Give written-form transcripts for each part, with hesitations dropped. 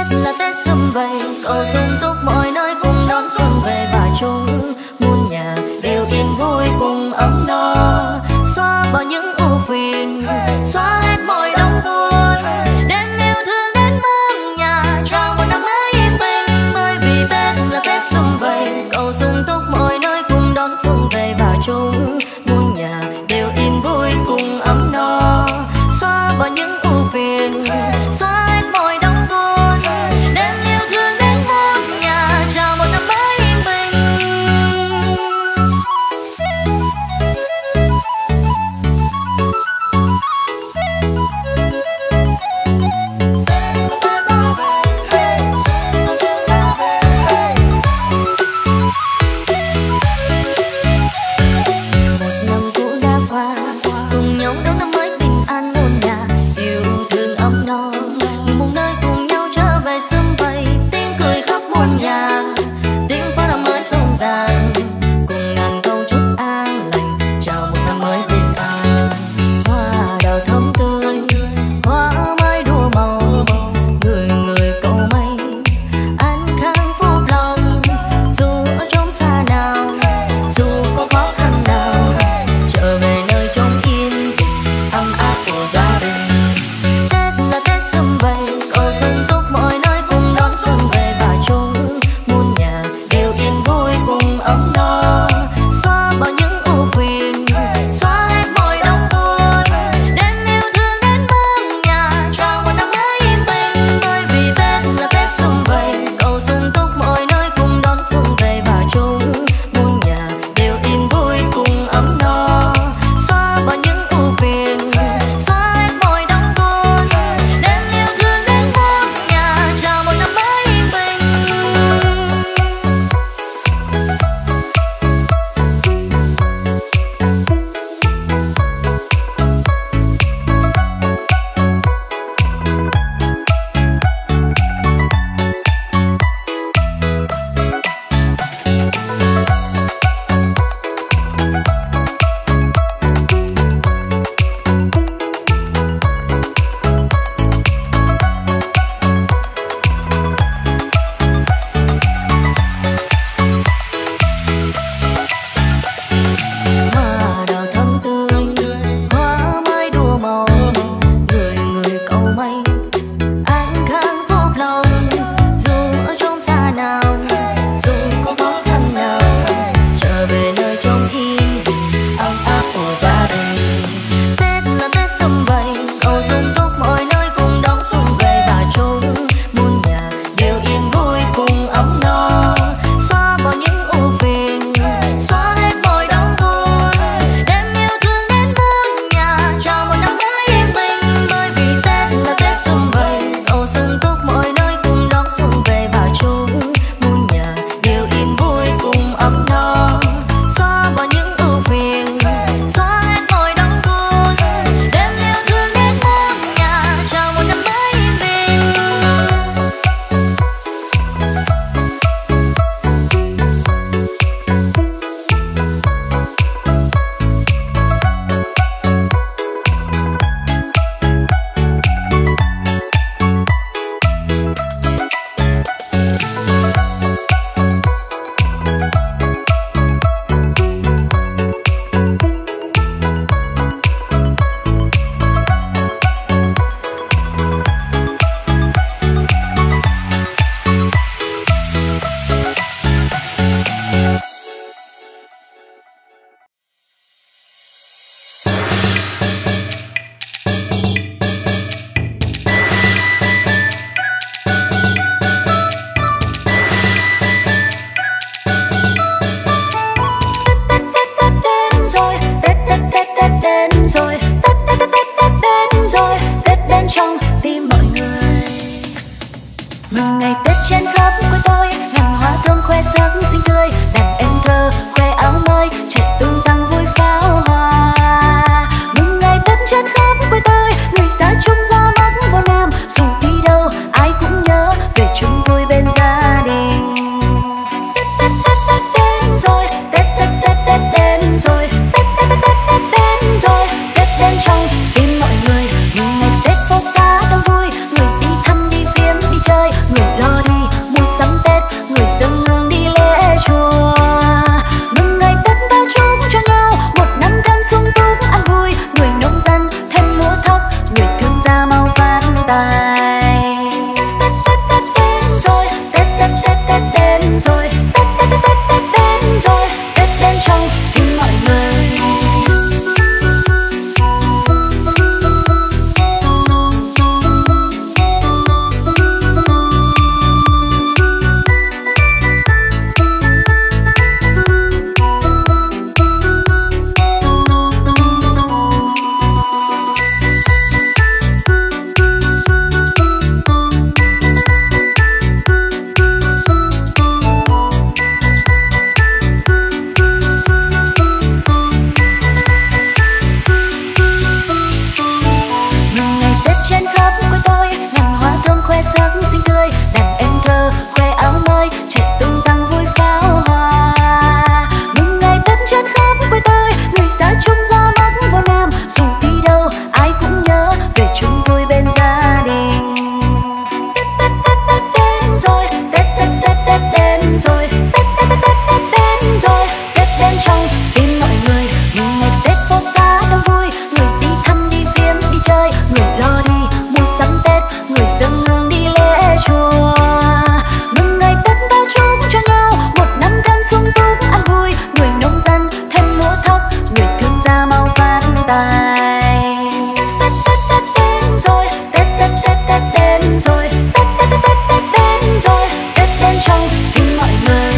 là Tết sum vầy, cầu sung túc mọi nơi cùng đón xuân về và chung muôn nhà đều yên vui cùng ấm no, xóa bỏ những ưu phiền, xóa hết mọi đau buồn, đem yêu thương đến muôn nhà, chào một năm mới yên bình. Bởi vì Tết là Tết sum vầy, cầu sung túc mọi nơi cùng đón xuân về và chung muôn nhà đều yên vui cùng ấm no, xóa bỏ những ưu phiền, xóa hết mọi đau buồn, đem yêu thương đến muôn nhà, chào một năm mới yên bình. Một năm cũ đã qua, cùng nhau đón năm mới bình an muôn nhà, yêu thương ấm no, người một nơi cùng nhau trở về sum vầy, tiếng cười khắp muôn nhà, tiếng pháo năm mới rộn ràng, cùng ngàn câu chúc an lành, chào một năm mới bình an. Hoa đào thơm tươi, hoa mai đua màu, người người cầu may an khang phúc lòng, dù ở chốn xa nào, dù có khó khăn nào, trở về nơi chốn yên bình ấm áp của gia đình. Tết là Tết bên gia đình. Tết đến rồi, Tết đến rồi, Tết đến rồi, Tết đến trong tim mọi người. Ngày Tết phố xá đông vui, người đi thăm đi viếng đi chơi, người lo đi mua sắm Tết, người dâng hương đi lễ chùa. Mừng ngày Tết bao chúc cho nhau một năm thêm sung túc an vui, người nông dân thêm lúa thóc, người thương gia mau phát tài. Tết đến rồi, Tết đến rồi, Tết đến rồi, Tết đến trong tim mọi người.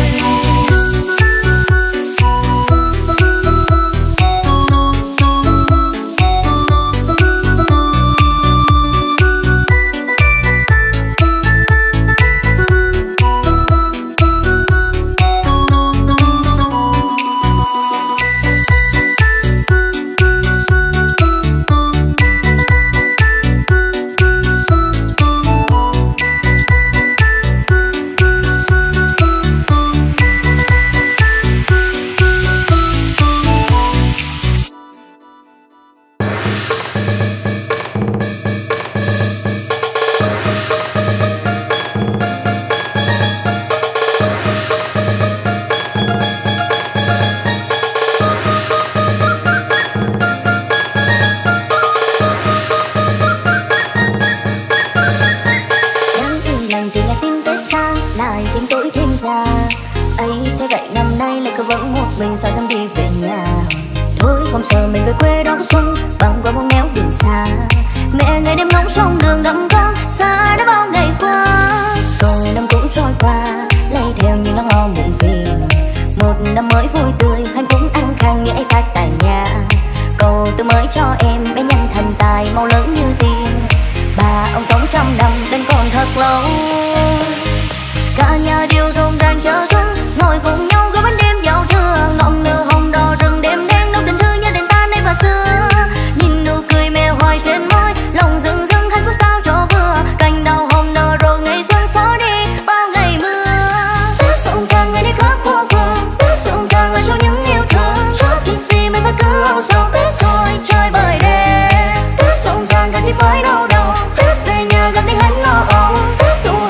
Mình sao dám đi về nhà, thôi không sợ mình về quê đón xuân băng qua một nẻo đường xa. Mẹ ngày đêm ngóng trong đường gặm con xa đã bao ngày qua, rồi năm cũ trôi qua lấy theo những nỗi lo muộn phiền. Một năm mới vui tươi hạnh phúc an khang như khách tại nhà, cầu từ mới cho em bé nhanh thành tài mau lớn như tiền. Bà ông sống trăm năm đến còn thật lâu, cả nhà đều rộn ràng chờ xuân ngồi cùng nhau gói bánh đêm giao thừa. Ngọn lửa hồng đỏ rừng đêm đen nồng tình thương gia đình ta nay và xưa, nhìn nụ cười mẹ hoài trên môi lòng rừng rưng hạnh phúc sao cho vừa. Cành đào hồng nở rồi ngày xuân xóa đi bao ngày mưa. Tết rộn ràng ngày đi khắp phố phường, Tết rộn ràng là cho những yêu thương, cho việc gì mình phải cứ âu sầu. Tết rồi trời bời đêm, Tết rộn ràng cả chỉ phải đau đầu, Tết về nhà gặp đi hết lo âu. Tết tụ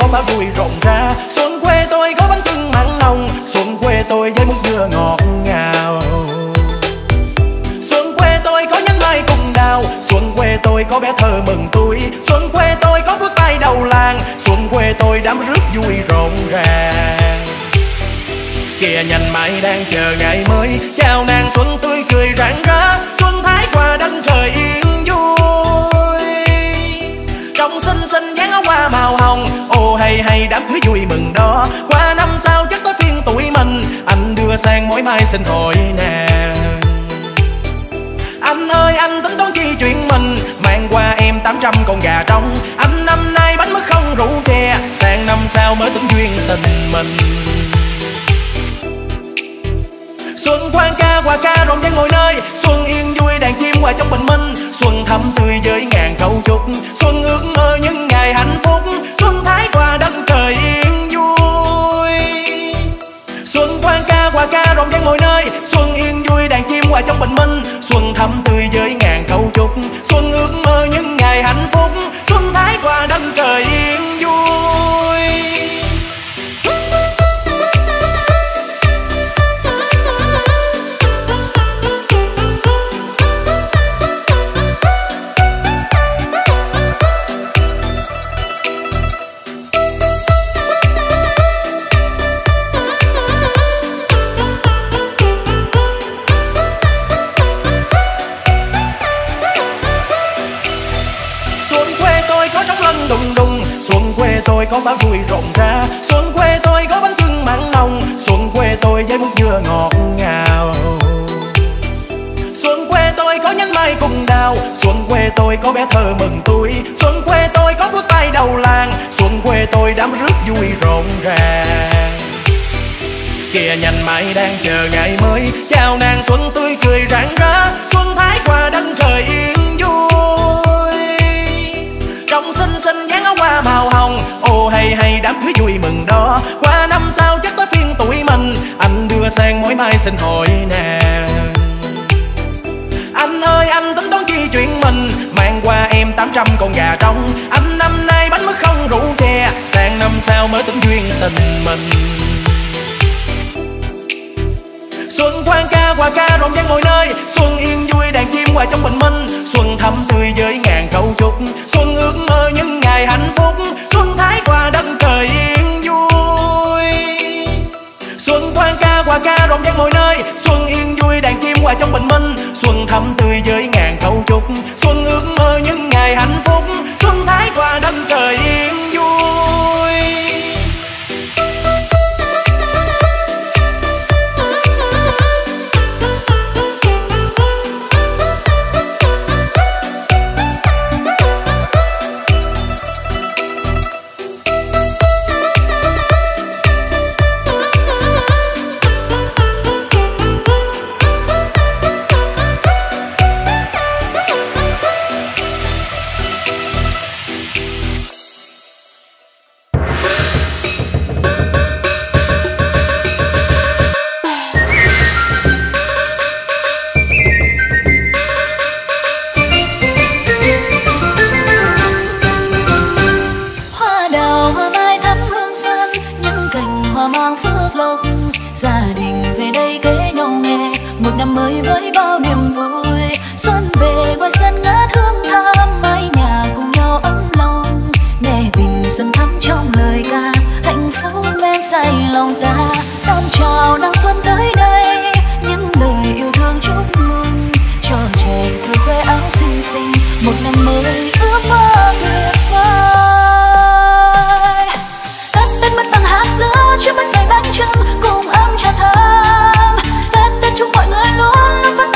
có phá vui rộn ra. Xuân quê tôi có bánh chưng mặn nồng, xuân quê tôi với mút dừa ngọt ngào. Xuân quê tôi có nhánh mai cùng đào, xuân quê tôi có bé thơ mừng tuổi. Xuân quê tôi có phước tay đầu làng, xuân quê tôi đám rước vui rộn ràng. Kìa nhành mai đang chờ ngày mới, chào nàng xuân tươi cười rạng rỡ. Xuân thái qua đất trời yên vui, trong xinh xinh dáng áo hoa màu hồng. Ô hay hay đám cưới vui mừng đó, qua năm sau chắc tới phiên tuổi mình. Anh đưa sang mỗi mai xin hỏi nàng, anh ơi anh tính toán chi chuyện mình, mang qua em 800 con gà trống. Anh năm nay bánh mứt không rượu chè, sang năm sau mới tính duyên tình mình. Xuân quang ca hòa ca rộn ràng mọi nơi, xuân yên vui đàn chim hòa trong bình minh. Xuân thắm tươi với ngàn câu chúc, xuân ước mơ những ngày hạnh phúc. Xuân thái qua đất trời yên vui. Xuân quang ca hòa ca rộn ràng mọi nơi, xuân yên vui đàn chim hòa trong bình minh. Xuân thắm tươi với ngàn câu chúc, xuân ước mơ những ngày hạnh phúc. Xuân thái qua đất trời yên vui. Tôi có phá vui rộn ra, xuân quê tôi có bánh chưng mặn nồng, xuân quê tôi với mút dừa ngọt ngào. Xuân quê tôi có nhánh mai cùng đào, xuân quê tôi có bé thơ mừng tuổi. Xuân quê tôi có phước tay đầu làng, xuân quê tôi đám rước vui rộn ràng. Kìa nhành mai đang chờ ngày mới, chào nàng xuân tươi cười rạng rỡ. Xuân thái qua đất trời yên vui, trong xinh xinh dáng áo hoa màu hồng. Ô hay hay đám cưới vui mừng đó, qua năm sau chắc tới phiên tuổi mình. Anh đưa sang mỗi mai xin hỏi nàng, anh ơi anh tính toán chi chuyện mình, mang qua em 800 con gà trống. Anh năm nay bánh mứt không rượu chè, sang năm sau mới tính duyên tình mình. Xuân quang ca hòa ca rộn ràng mọi nơi, xuân yên vui đàn chim hòa trong bình minh. Xuân thắm tươi với ngàn câu chúc, xuân ước mơ những ngày hạnh phúc. Xuân thái qua đất trời yên vui. Xuân quang ca hòa ca rộn ràng mọi nơi, xuân yên vui đàn chim hòa trong bình minh. Xuân thắm tươi với ngàn câu chúc, xuân ước mơ những ngày hạnh phúc. Xuân thái qua đất trời yên vui. Năm mới với bao niềm vui, xuân về ngoài sân ngát hương thơm, mái nhà cùng nhau ấm lòng. Nghe tình xuân thắm trong lời ca, hạnh phúc men say lòng ta. Đón chào nàng xuân tới đây, những lời yêu thương chúc mừng cho trẻ thơ khoe áo xinh xinh. Một năm mới ước mơ tuyệt vời. Tết Tết mất tăng hát giữa chiếc bánh dày bánh chưng cùng ấm trà thơm. Tết Tết chúc mọi người luôn luôn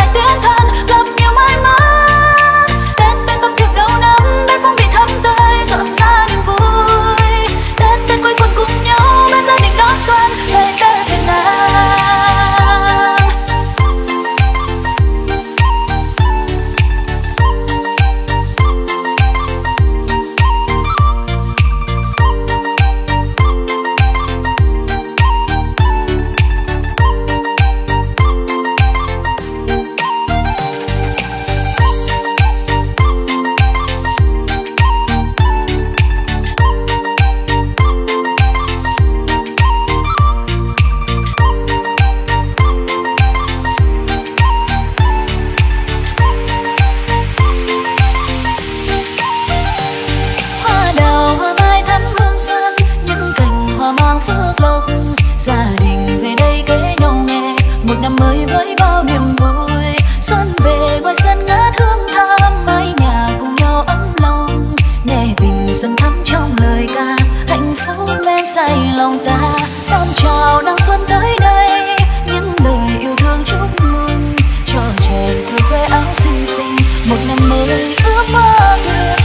xuân thắm trong lời ca, hạnh phúc men say lòng ta. Đón chào đang xuân tới đây, những lời yêu thương chúc mừng cho trẻ thơ khoe áo xinh xinh, một năm mới ước mơ tuyệt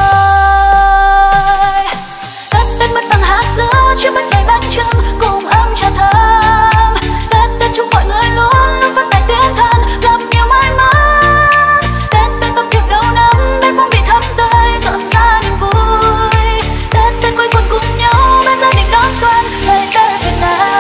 vời. Tết Tết mất vàng hát giữa chiếc bánh dày bánh trưng cùng ấm trà thơm. Tết Tết chúc mọi người luôn luôn phát tài tiếng thân, gặp nhiều may mắn. Tết Tết tâm thiệp đầu năm bên phong vị thắm tươi rộn rã niềm vui. Tết Tết quây quần cùng nhau bên gia đình đón xuân ngày Tết Việt Nam.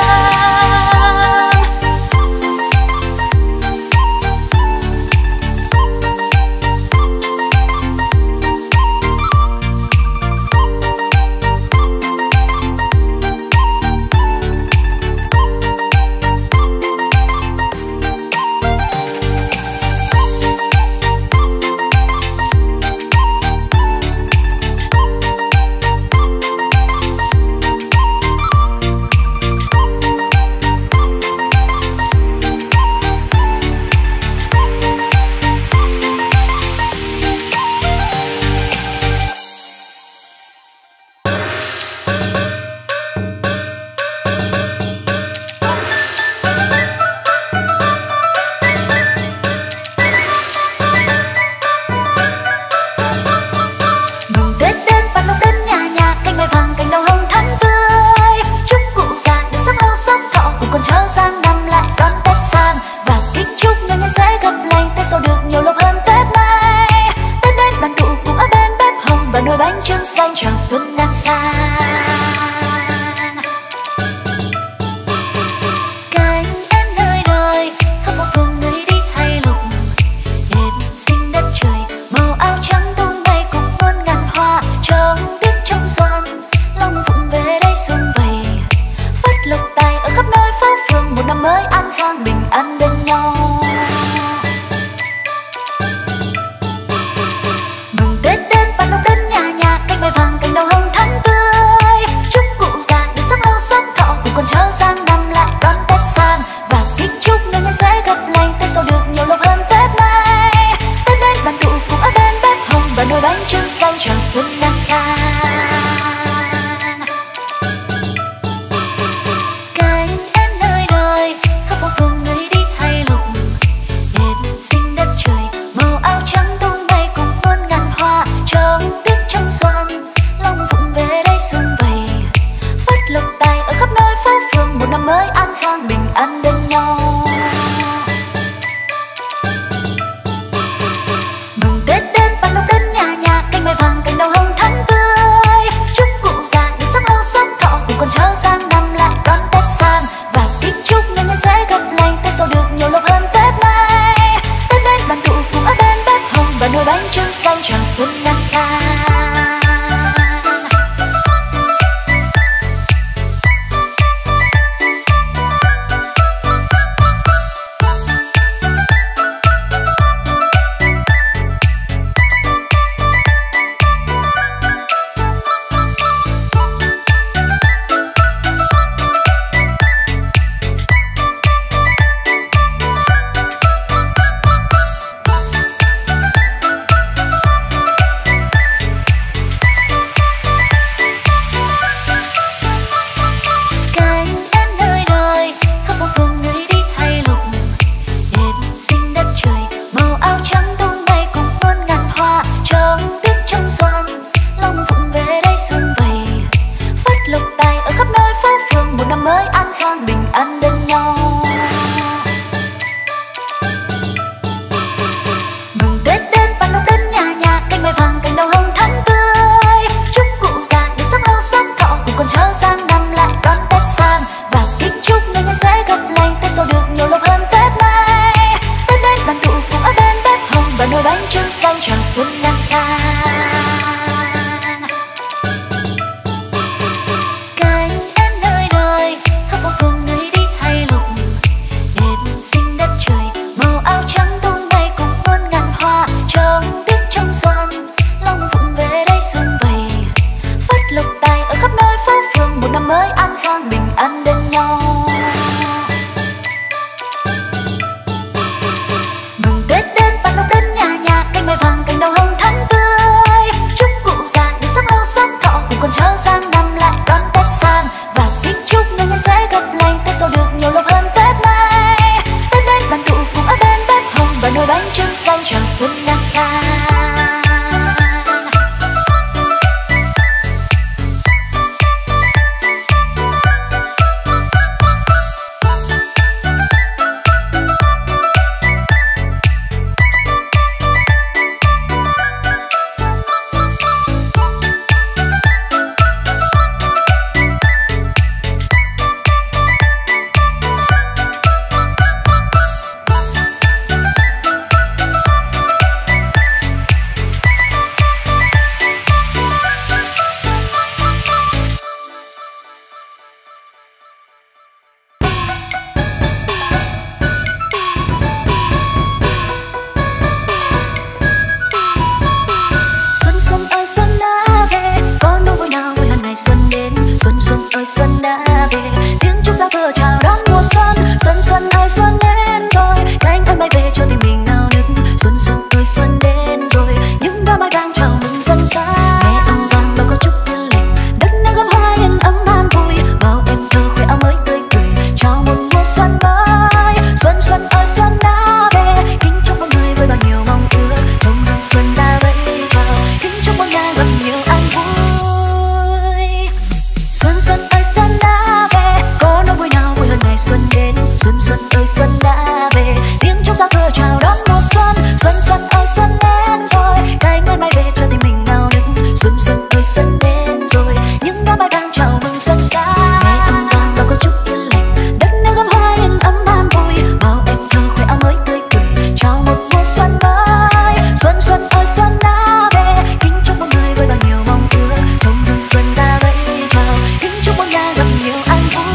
ơi xuân đến rồi, những đám mai vàng chào mừng xuân sang. Nghe âm vang bao câu chúc yên lành, đất nước gấm hoa yên ấm an vui. Bao em thơ khoe áo mới tươi cười, chào một mùa xuân mới. Xuân xuân ơi xuân đã về, kính chúc mọi người với bao nhiêu mong ước. Trong hương xuân ta vẫy chào, kính chúc mọi nhà gặp nhiều an vui.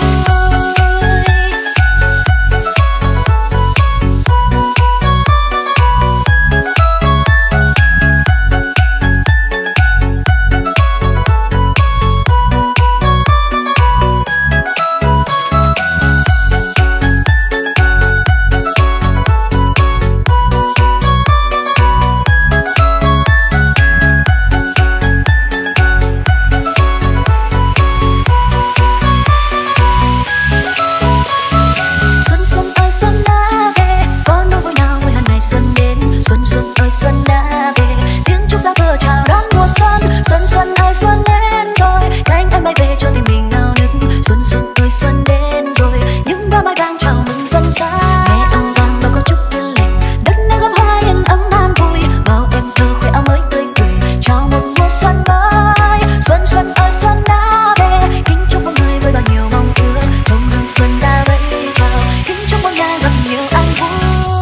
Xuân đã về, tiếng chúc giao thừa chào đón mùa xuân. Xuân xuân ơi xuân đến rồi, cánh anh bay về cho tim mình nao nức. Xuân xuân ơi xuân đến rồi, những đóa mai vàng chào mừng xuân sang. Nghe âm vang bao câu chúc yên lành, đất nước gấm hoa yên ấm an vui. Bao em thơ khoe áo mới tươi cười, chào một mùa xuân mới. Xuân xuân ơi xuân đã về, kính chúc mọi người với bao nhiêu mong ước. Trong hương xuân ta vẫy chào, kính chúc mọi nhà gặp nhiều an vui.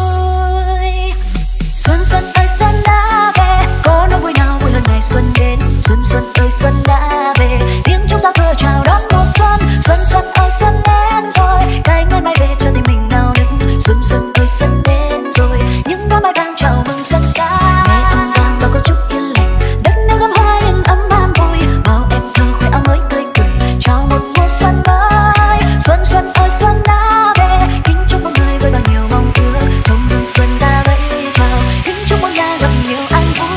Xuân xuân ơi xuân đã về, có nỗi vui nào vui hơn ngày xuân đến. Xuân xuân ơi xuân đã về, tiếng chúc giao thừa chào đón mùa xuân. Xuân xuân ơi xuân đến rồi, cánh mai bay về cho tim mình nao nức. Xuân xuân ơi xuân đến rồi, những đóa mai vàng chào mừng xuân sang. Nghe âm vang bao câu chúc yên lành, đất nước gấm hoa yên ấm an vui. Bao em thơ khoe áo mới tươi cười, chào một mùa xuân mới. Xuân xuân ơi xuân đã về, kính chúc mọi người với bao nhiêu mong ước. Trong hương xuân ta vẫy chào, kính chúc mọi nhà gặp nhiều an vui.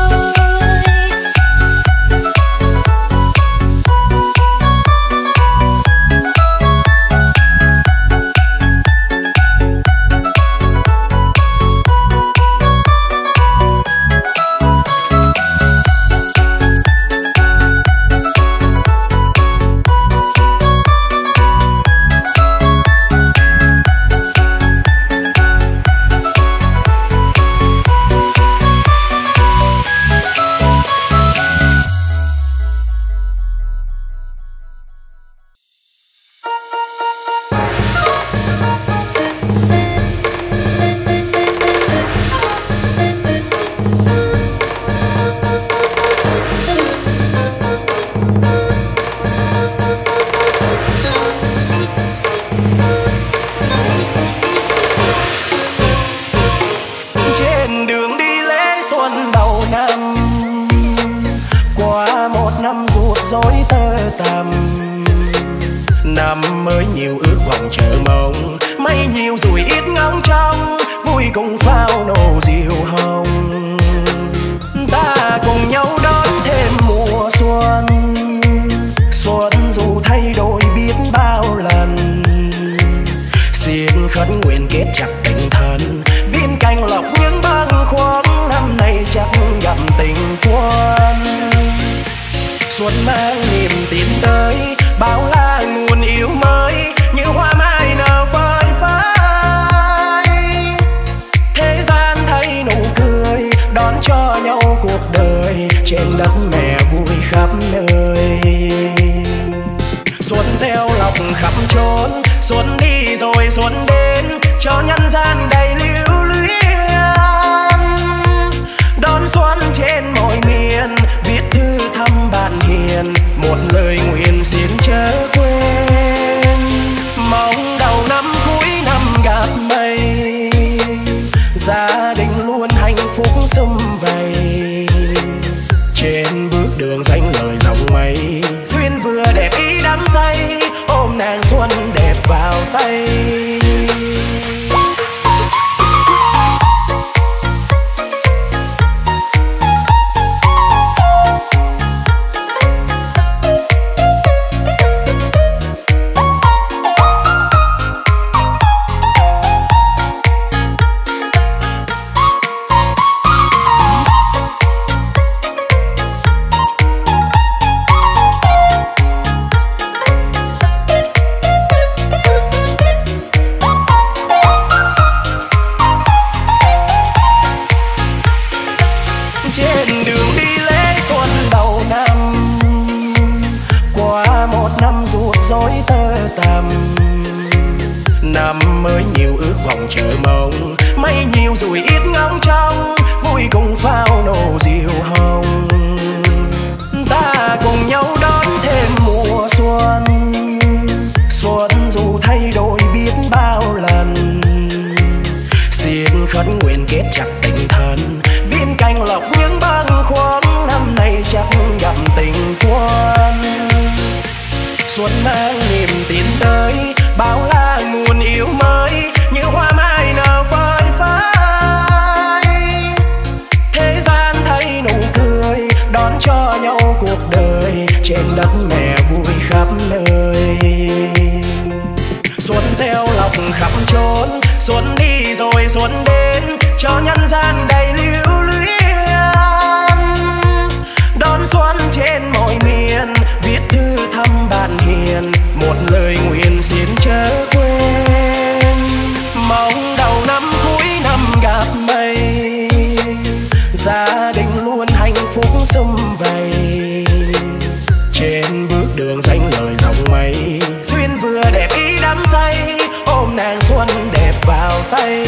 Trên đường đi lễ xuân đầu năm, qua một năm ruột rối tơ tằm. Năm mới nhiều ước vọng chờ mong, mây nhiều rủi ít ngóng trông, vui cùng pháo nổ diều hồng. Ta cùng nhau đón thêm mùa xuân, xuân dù thay đổi biết bao lần. Xin khấn nguyện kết chặt tình thân, viên cành lọc những bâng khuâng. Năm nay chắc gặp tình quân, xuân mang niềm tin tới, bao la nguồn yêu mới. Như hoa mai nở phơi phới, thế gian thay nụ cười, đón cho nhau cuộc đời. Trên đất mẹ vui khắp nơi, xuân gieo lọc khắp chốn. Xuân đi rồi xuân đến, cho nhân gian đầy lưu luyến. Đón xuân trên mọi miền, viết thư thăm bạn hiền. Một lời nguyện xin chớ quên, mong đầu năm cuối năm gặp mây. Gia đình luôn hạnh phúc sum vầy, trên bước đường danh lời dòng mây. Duyên vừa đẹp ý đắm say, ôm nàng xuân đẹp vào tay. dối tơ tằm. Năm mới nhiều ước vọng chờ mong, mây nhiều rồi ít ngóng trông, vui cùng pháo nổ diều hồng. Ta cùng nhau đón thêm mùa xuân, xuân dù thay đổi biết bao lần. Xin khấn nguyện kết chặt tình thân, viên cành lộc những bâng khuâng, năm nay chắc gặp tình quân. Xuân mang niềm tin tới, bao la nguồn yêu mới, như hoa mai nở phơi phới. Thế gian thấy nụ cười, đón cho nhau cuộc đời, trên đất mẹ vui khắp nơi. Xuân gieo lộc khắp chốn, xuân đi rồi xuân đến, cho nhân gian đầy lưu luyến. Đón xuân trên mọi miền, viết thư thăm bạn hiền, một lời nguyện xin chớ quên. Mong đầu năm cuối năm gặp mây, gia đình luôn hạnh phúc sum vầy. Trên bước đường danh lời dòng mây, duyên vừa đẹp ý đắm say, ôm nàng xuân đẹp vào tay.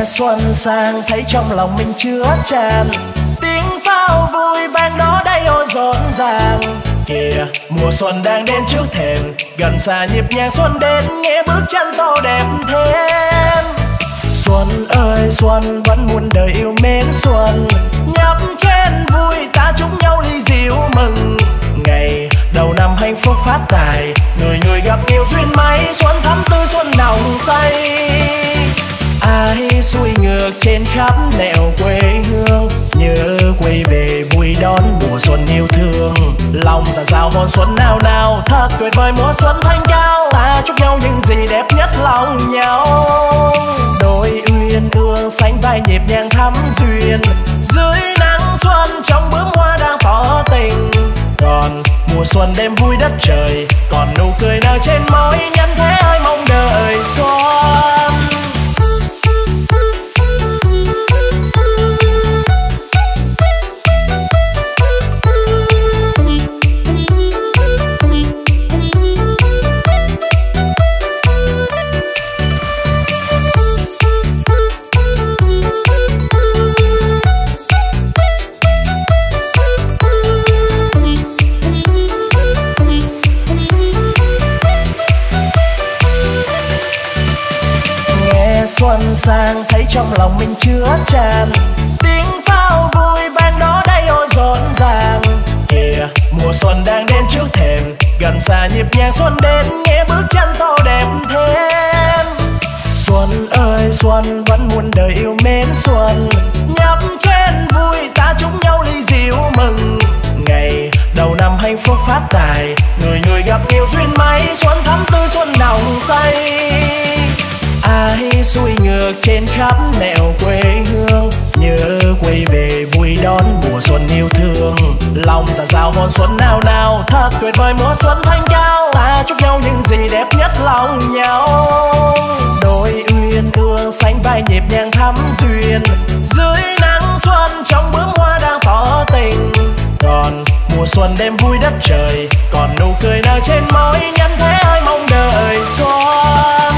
xuân sang thấy trong lòng mình chứa tràn, tiếng pháo vui vang đó đây ôi rộn ràng. Kìa mùa xuân đang đến trước thềm, gần xa nhịp nhàng xuân đến, nghe bước chân to đẹp thêm. Xuân ơi xuân vẫn muôn đời yêu mến xuân, nhấp chén vui ta chúc nhau ly rượu mừng. Ngày đầu năm hạnh phúc phát tài, người người gặp nhiều duyên may, xuân thắm tươi xuân nồng say. Ai xuôi ngược trên khắp nẻo quê hương, nhớ quay về vui đón mùa xuân yêu thương. Lòng dạt dào hồn xuân nào nào, thật tuyệt vời mùa xuân thanh cao. Ta chúc nhau những gì đẹp nhất lòng nhau, đôi uyên ương sánh vai nhịp nhàng thắm duyên. Dưới nắng xuân trong bướm hoa đang tỏ tình, còn mùa xuân đêm vui đất trời, còn nụ cười nở trên môi nhân thế ơi mong đợi xuân. Xuân sang thấy trong lòng mình chứa tràn, tiếng pháo vui vang đó đây ôi rộn ràng. Kìa mùa xuân đang đến trước thềm, gần xa nhịp nhàng xuân đến, nghe bước chân to đẹp thêm. Xuân ơi xuân vẫn muôn đời yêu mến xuân, nhấp chén vui ta chúc nhau ly rượu mừng. Ngày đầu năm hạnh phúc phát tài, người người gặp nhiều duyên may, xuân thắm tươi xuân nồng say. Ai xuôi ngược trên khắp nẻo quê hương, nhớ quay về vui đón mùa xuân yêu thương. Lòng dạt dào hồn xuân nào nào, thật tuyệt vời mùa xuân thanh cao. Ta chúc nhau những gì đẹp nhất lòng nhau, đôi uyên ương sánh vai nhịp nhàng thắm duyên. Dưới nắng xuân trong bướm hoa đang tỏ tình, còn mùa xuân đêm vui đất trời, còn nụ cười nở trên môi nhân thế ơi mong đợi xuân.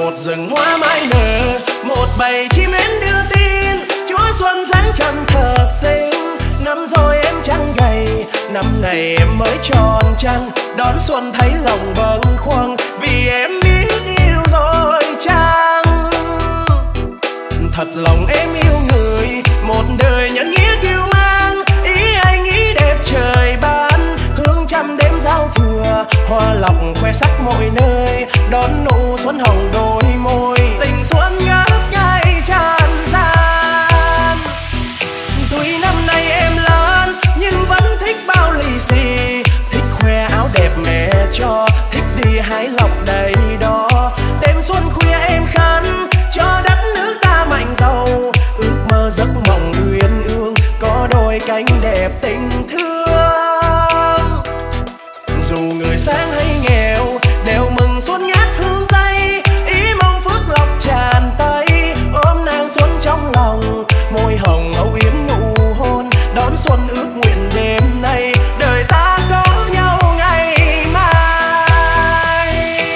Một rừng hoa mai nở, một bầy chim én đưa tin, Chúa xuân dáng trần thờ sinh. Năm rồi em chẳng gầy, năm này em mới tròn trăng, đón xuân thấy lòng bâng khuâng, vì em biết yêu rồi chăng. Thật lòng em yêu người, một đời nhân nghĩa kiêu mang, ý anh nghĩ đẹp trời ban, hương trăm đêm giao thừa, hoa lọc khoe sắc mọi nơi, đón nụ xuân hồng đôi môi, tình xuân ngát ngây tràn gian. Tuy năm nay em lớn nhưng vẫn thích bao lì xì, thích khoe áo đẹp mẹ cho, thích đi hái lọc đầy đó. Đêm xuân khuya em khấn cho đất nước ta mạnh giàu, ước mơ giấc mộng uyên ương, có đôi cánh đẹp tình thương. Dù người sáng hay nghèo đều mừng xuân ngát hương dây, ý mong phước lộc tràn tay, ôm nàng xuân trong lòng, môi hồng âu yếm nụ hôn, đón xuân ước nguyện đêm nay, đời ta có nhau ngày mai.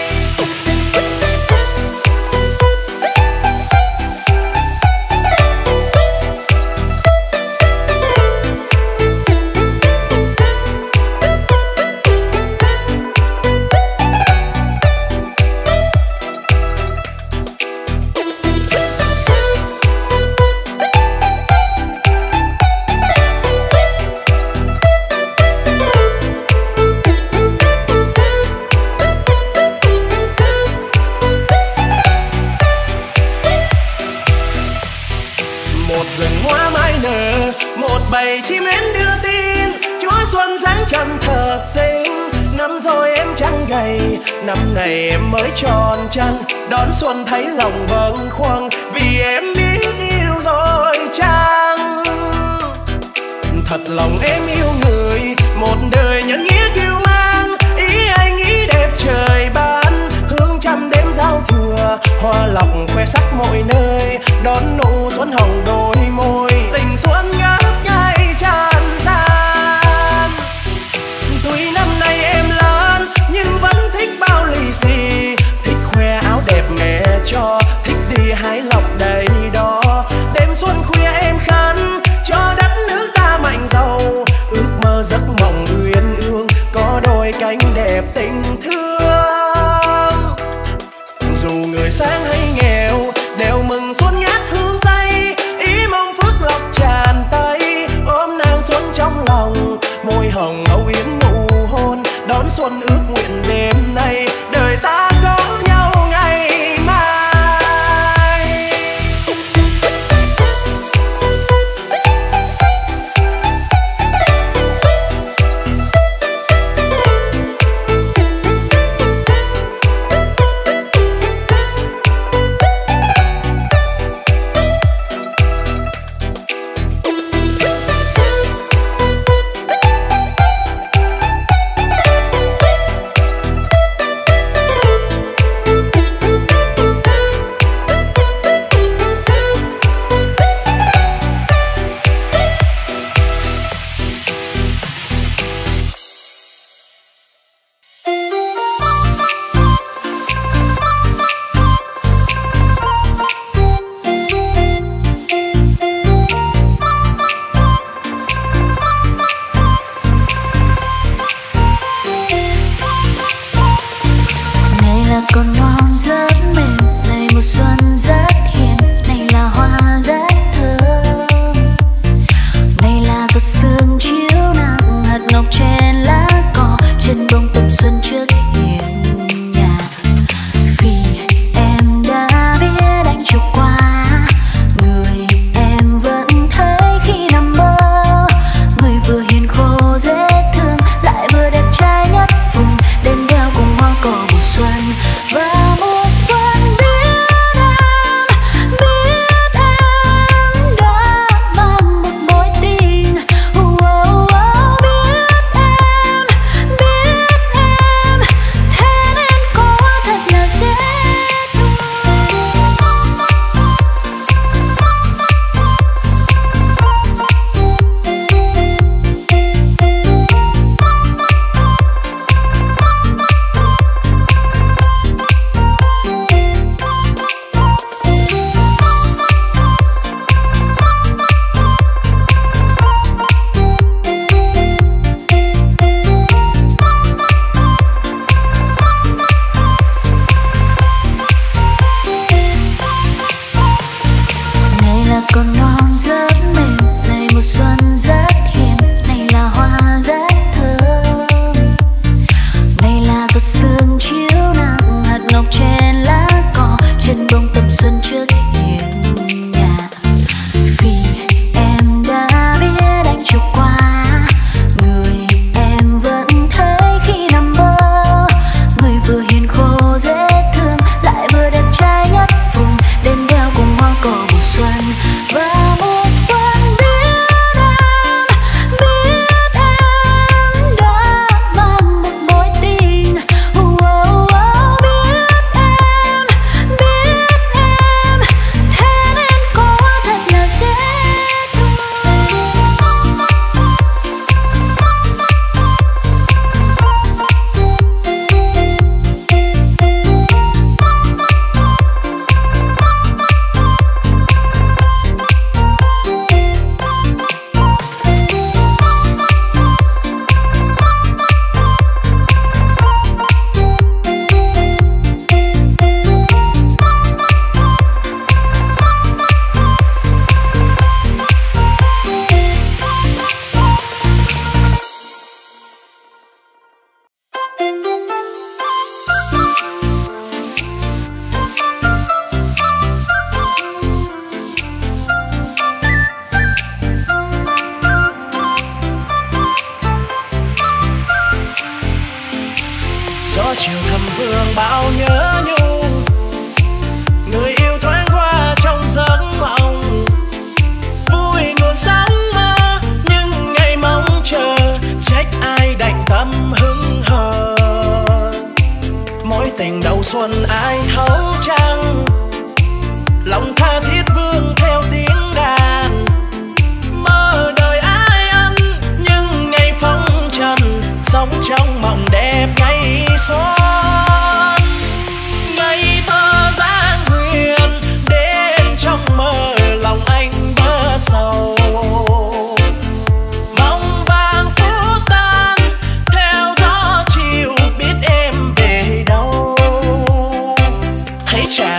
Một rừng hoa mai nở, một bầy chim én đưa tin, Chúa xuân dáng trần thờ sinh. Năm rồi em chẳng gầy, năm này em mới tròn trăng, đón xuân thấy lòng bâng khuâng, vì em biết yêu rồi chăng. Thật lòng em yêu người, một đời nhân nghĩa kiêu mang, ý anh nghĩ đẹp trời ban, hương trăm đêm giao thừa, hoa lọc khoe sắc mọi nơi, đón nụ xuân hồng đôi môi, tình xuân ngát ngây tràn gian. Tuy năm nay em lớn nhưng vẫn thích bao lì xì, thích khoe áo đẹp mẹ cho, thích đi hái lọc đầy đó. Đêm xuân khuya em khấn cho đất nước ta mạnh giàu, ước mơ giấc mộng uyên ương, có đôi cánh đẹp tình thương. Dù người sáng hay nghèo đều mừng xuân ngát hương dây, ý mong phước lộc tràn tay, ôm nàng xuân trong lòng, môi hồng âu yếm nụ hôn, đón xuân ước nguyện đêm nay, đời ta có nhau ngày mai.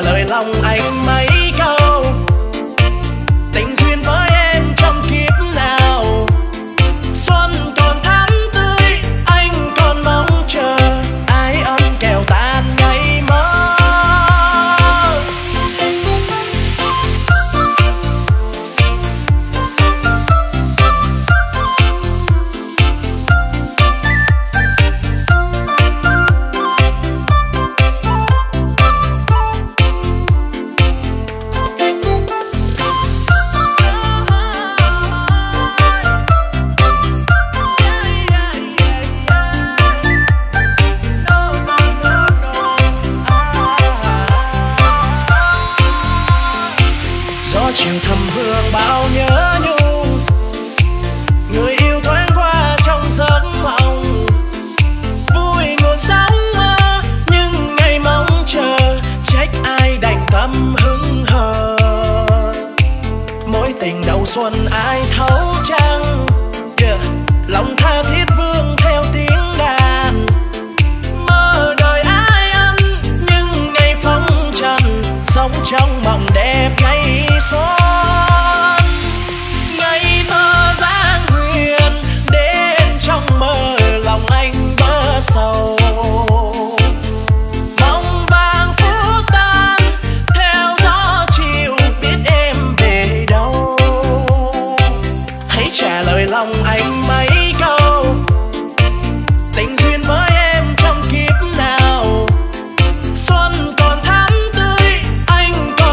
lời lòng anh mấy câu tình duyên với em trong kiếp nào. Xuân còn thắm tươi anh còn mong chờ ai ân kèo tan ngày mơ. Chiều thầm vương bao nhớ nhung người yêu thoáng qua trong giấc mộng. Vui nguồn sáng mơ nhưng ngày mong chờ trách ai đành tâm hững hờ. Mối tình đầu xuân ai thấu chăng, lòng tha thiết vương theo tiếng đàn. Mơ đời ai ăn nhưng ngày phong trần sống trong mộng đẹp ngày xuân. Ngày thơ dáng huyền đến trong mơ lòng anh bơ sầu. Bóng vàng phút tan theo gió chiều biết em về đâu. Hãy trả lời lòng anh mấy câu tình duyên với em trong kiếp nào. Xuân còn thắm tươi anh còn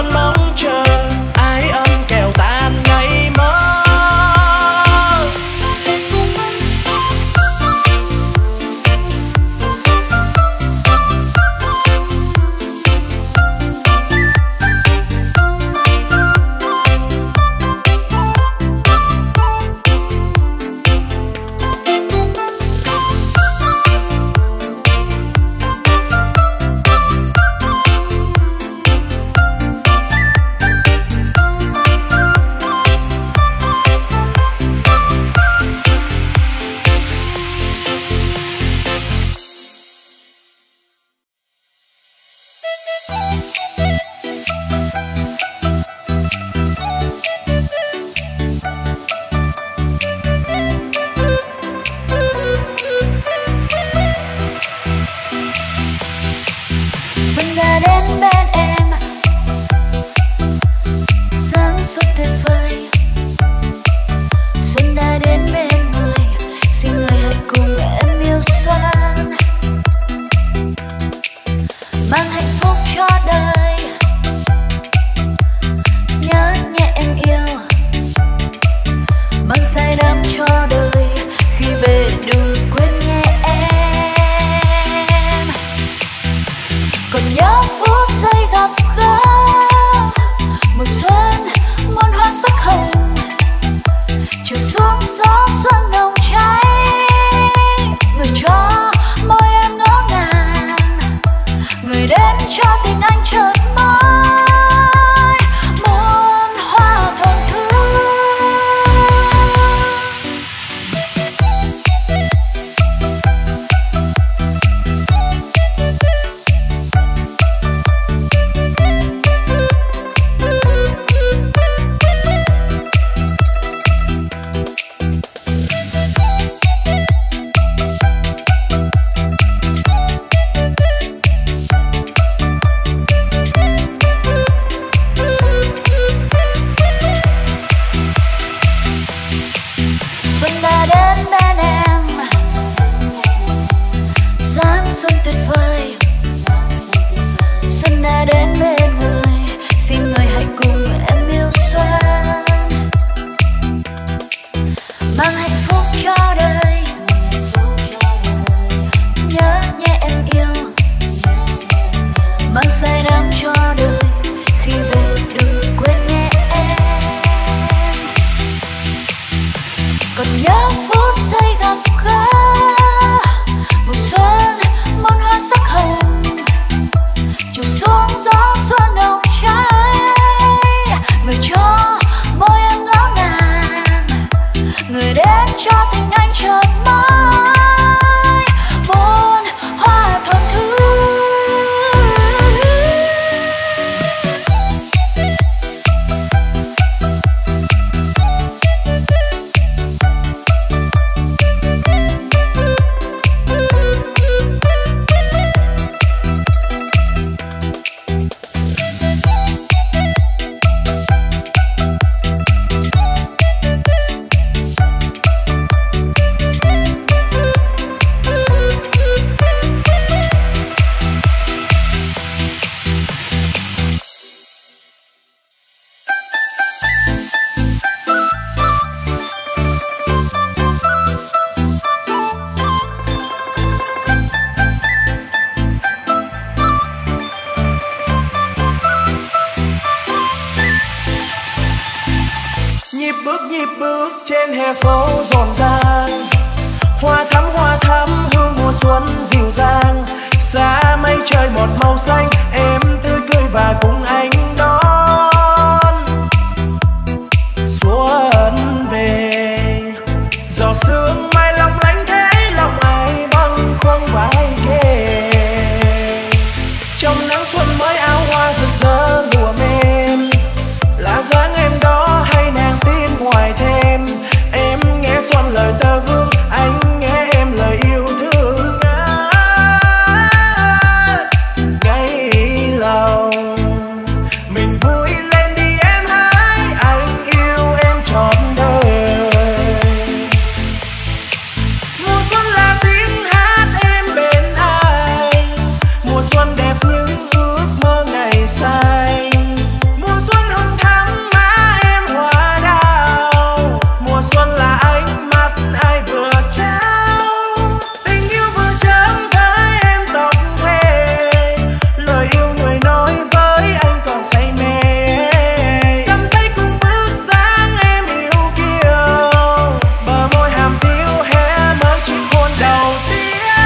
nhịp bước trên hè phố rộn ràng, hoa thắm hương mùa xuân dịu dàng, xa mây trời một màu xanh, em tươi cười và cùng anh đón xuân về. Gió sương mai long lánh thế lòng ai bâng khuâng vai kề, trong nắng xuân mới áo hoa rực rỡ lụa mềm, là dáng em đó hay nàng tin ngoài thêm. Em nghe xuân lời tơ vương, anh nghe em lời yêu thương ngây lòng. Mình vui lên đi em hãy, anh yêu em trọn đời. Mùa xuân là tiếng hát em bên anh, mùa xuân đẹp những ước mơ ngày xanh. Mùa xuân hồng thắm má em hoa đào, mùa xuân là ánh mắt ai vừa trao. Tình yêu vừa chớm với em tóc thề, lời yêu người nói với anh còn say mê. Cầm tay cùng bước dáng em yêu kiều, bờ môi hàm tiếu hé mới chiếc hôn đầu tiên.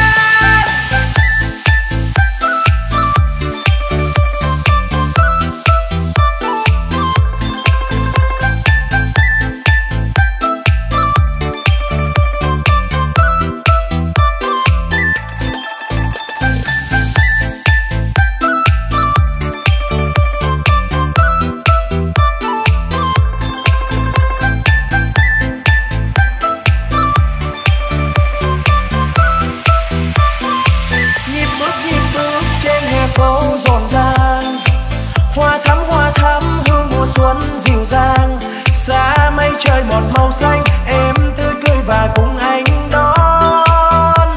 Nhịp bước trên hè phố rộn ràng, hoa thắm hương mùa xuân dịu dàng, xa mây trời một màu xanh, em tươi cười và cùng anh đón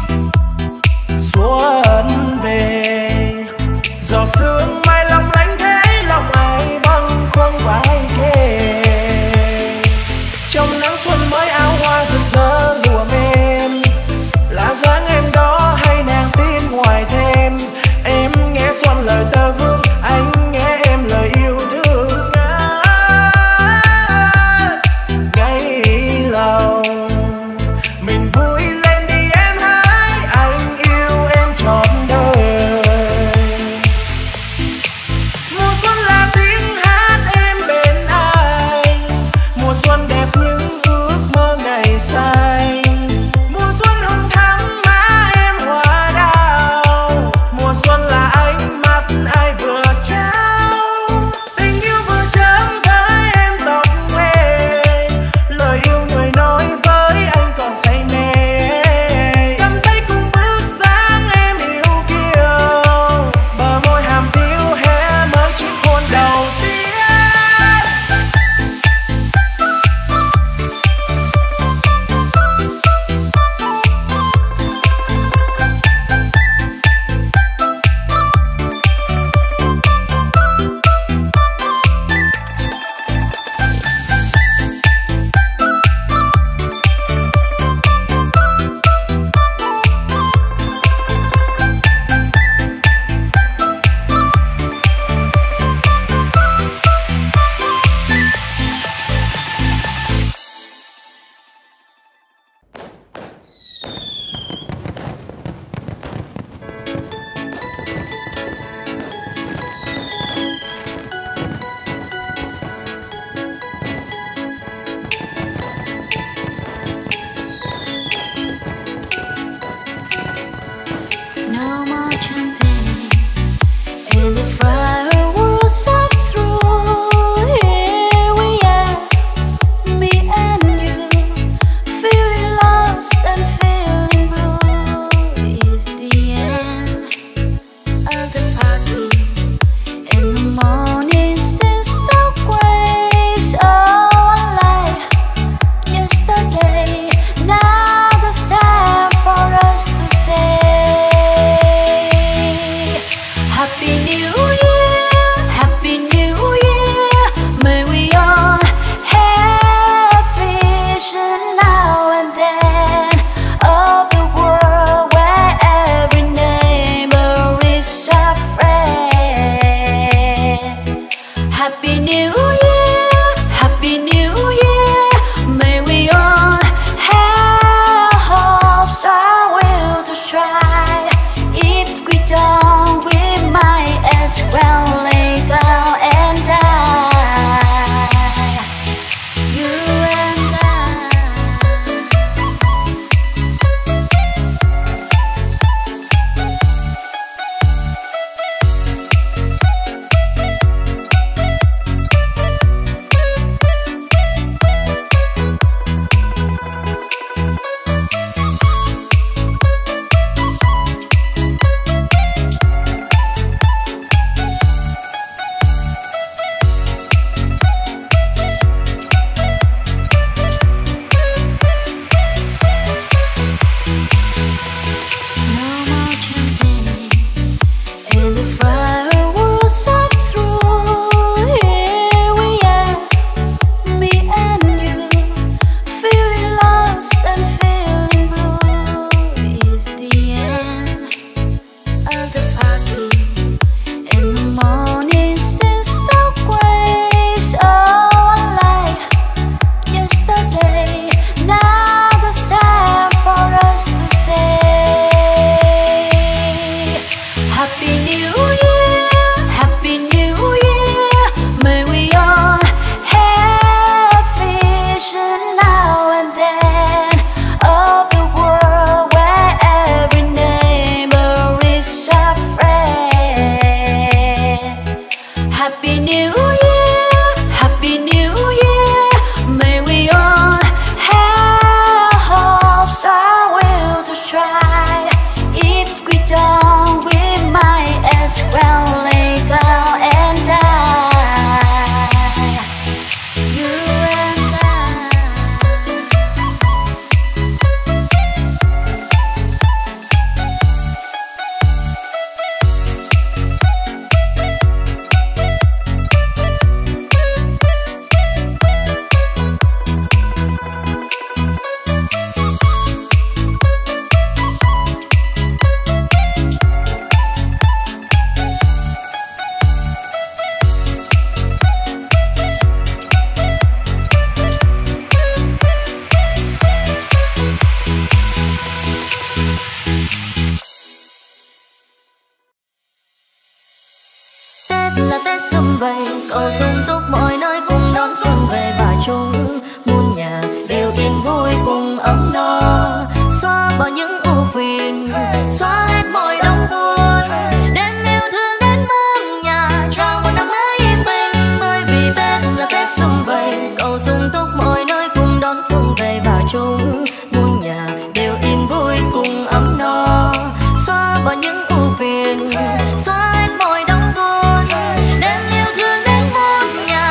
xuân về. Gió sương mai long lánh thế lòng ai bâng khuâng vai kề, trong nắng xuân mới áo hoa rực rỡ lụa mềm, là dáng em đó hay nàng tin ngoài thêm. Em nghe xuân lời tơ vương, anh nghe New Year, Happy New Year. May we all have hopes our will to try. If we don't, we might as well lay down and die. You and I. Tết là Tết sum vầy, cầu sung túc mọi nơi cùng đón xuân về và chung muôn nhà đều yên vui cùng ấm no, xóa bỏ những ưu phiền, xóa hết mọi đau buồn, đem yêu thương đến muôn nhà, chào một năm mới yên bình. Bởi vì Tết là Tết sum vầy, cầu sung túc mọi nơi cùng đón xuân về và chung muôn nhà đều yên vui cùng ấm no, xóa bỏ những ưu phiền, xóa hết mọi đau buồn, đem yêu thương đến muôn nhà.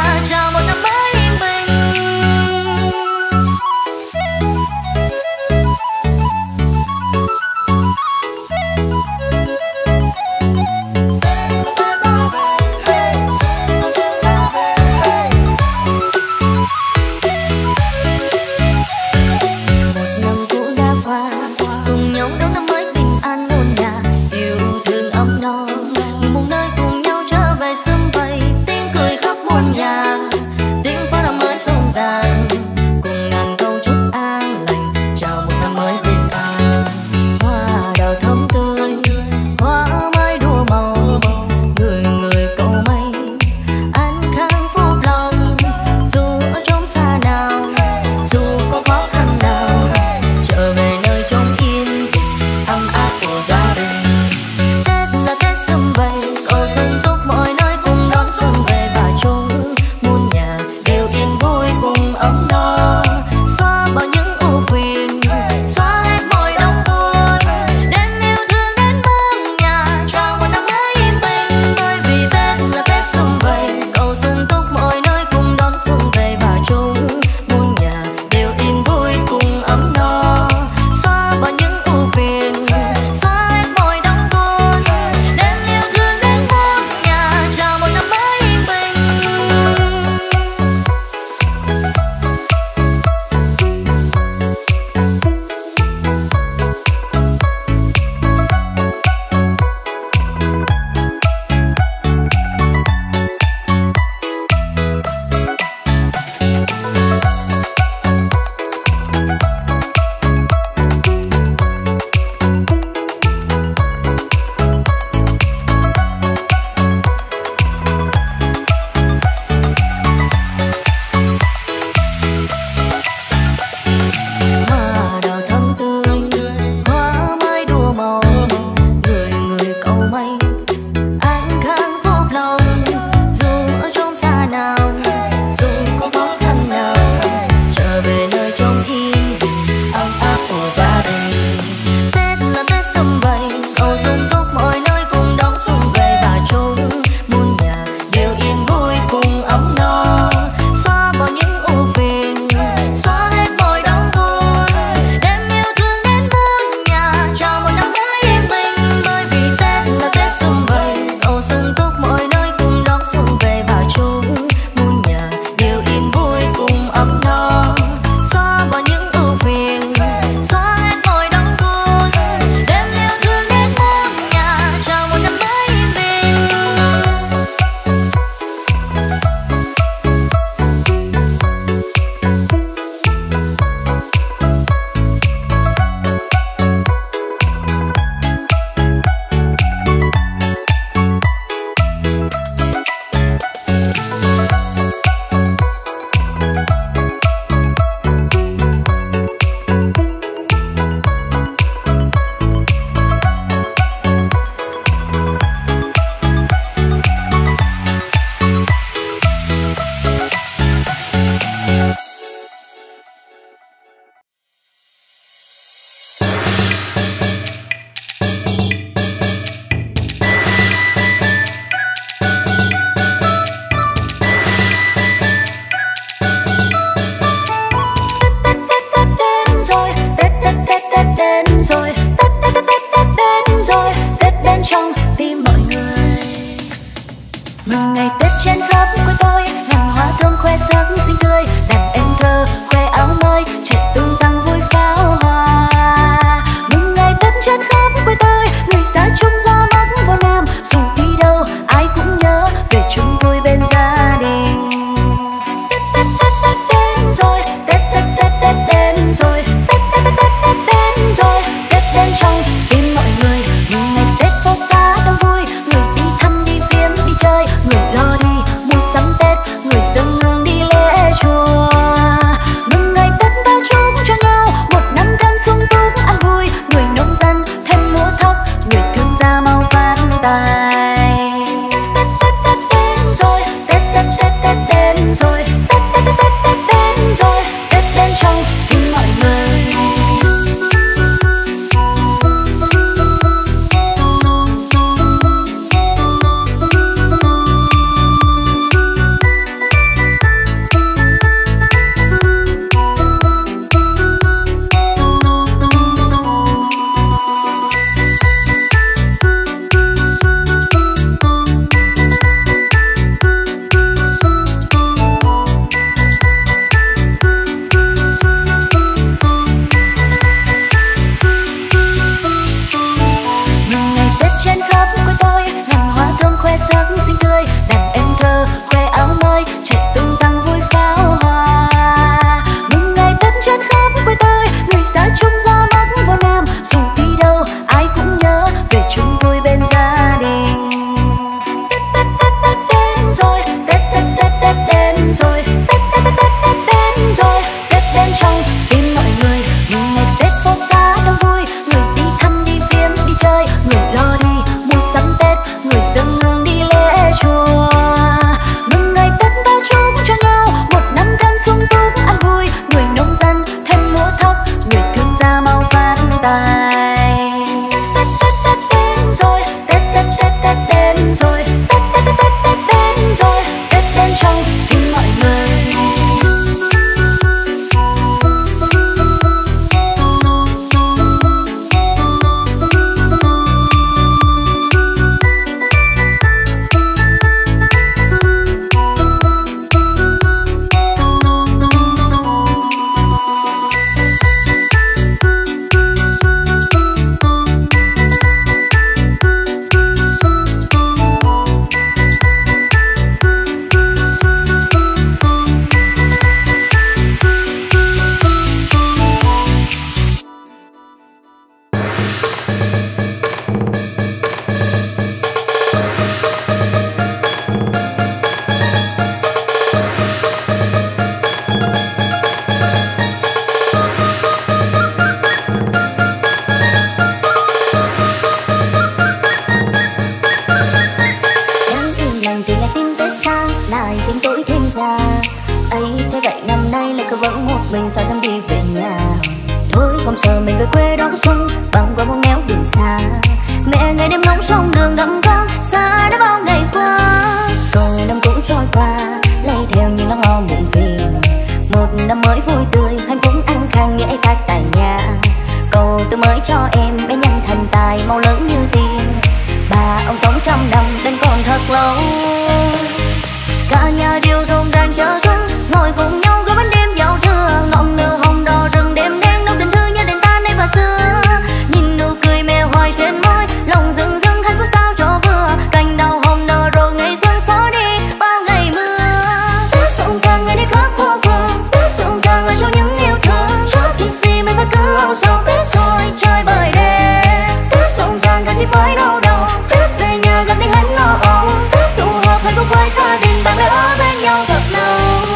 lại tiếng tối thêm già. Ấy thế vậy năm nay lại cứ vẫn một mình sao dám đi về nhà. Thôi không sợ mình về quê đón xuân băng qua một nẻo đường xa. Mẹ ngày đêm ngóng trong đường gặm con xa đã bao ngày qua. Rồi năm cũ trôi qua lấy theo những lo lo muộn phiền. Một năm mới vui tươi hạnh phúc an khang như khách tại nhà. Cầu tôi mới cho em bé nhân thành tài mau lớn như tiền. Bà ông sống trăm năm đến còn thật lâu. Cả nhà đều rộn ràng chờ xuân ngồi cùng nhau gói bánh đêm giao thừa. Ngọn lửa hồng đỏ rừng đêm đen nồng tình thương như đền ta nay và xưa. Nhìn nụ cười mẹ hoài trên môi lòng rừng rưng hạnh phúc sao cho vừa. Cành đào hồng nở rồi ngày xuân xóa đi bao ngày mưa. Tết rộn ràng ngày đi khắp phố phường. Tết rộn ràng là cho những yêu thương. Cho việc gì mình phải cứ âu sầu. Tết rồi trời bời đêm. Tết rộn ràng cả chỉ phải đau đầu. Tết về nhà gần đi hết lo âu. Tết tụ họp hạnh phúc với gia đình bạn bè ở bên nhau thật lâu.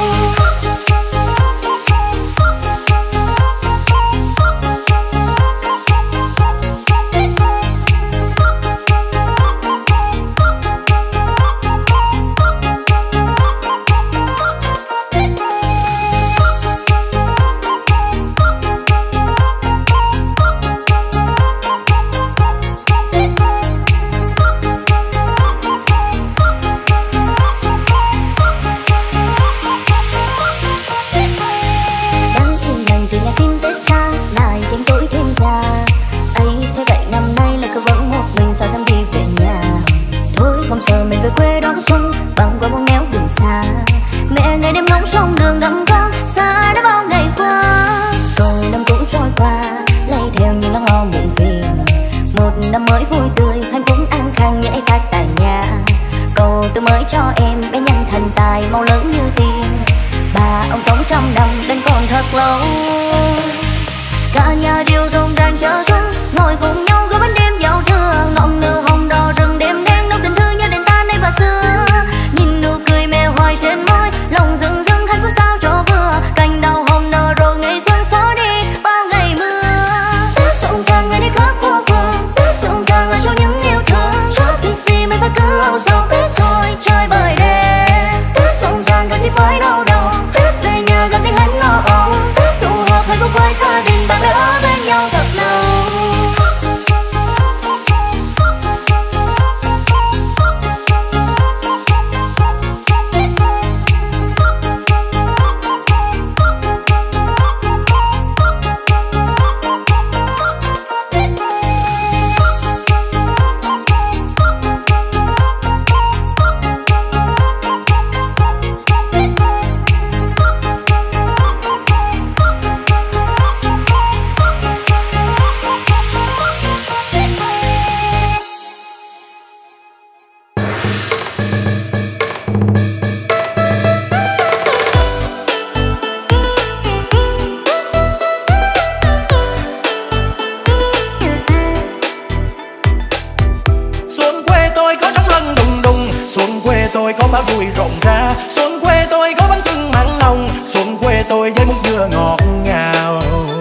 Về quê đón xuân băng qua một nẻo đường xa. Mẹ ngày đêm ngóng trong đường gặm con xa đã bao ngày qua. Rồi năm cũ trôi qua lấy theo những lo lo muộn phiền. Một năm mới vui tươi hạnh phúc an khang như khách tại nhà. Cầu tôi mới cho em bé nhân thành tài mau lớn như tiền. Bà ông sống trăm năm đến còn thật lâu. Cả nhà đều rộn ràng chờ xuân ngồi cùng nhau gói bánh đêm giao thừa. Ngọn lửa hồng đỏ rừng đêm đen nồng tình thương như đền ta nay và xưa. Nhìn nụ cười mẹ hoài trên môi lòng rừng rưng hạnh phúc sao cho vừa. Cành đào hồng nở rồi ngày xuân xóa đi bao ngày mưa. Tết rộn ràng ngày đi khắp phố phường. Tết rộn ràng là cho những yêu thương. Cho việc gì mình phải cứ âu sầu. Tết rồi trời bời đêm. Tết rộn ràng cả chỉ phải đau đầu. Tết về nhà gần đi hết lo âu. Tết tụ họp hạnh phúc với gia đình bạn bè ở bên nhau thật lâu. Tôi có pháo vui rộn ra, xuân quê tôi có bánh chưng mặn nồng, xuân quê tôi với mứt dừa ngọt ngào.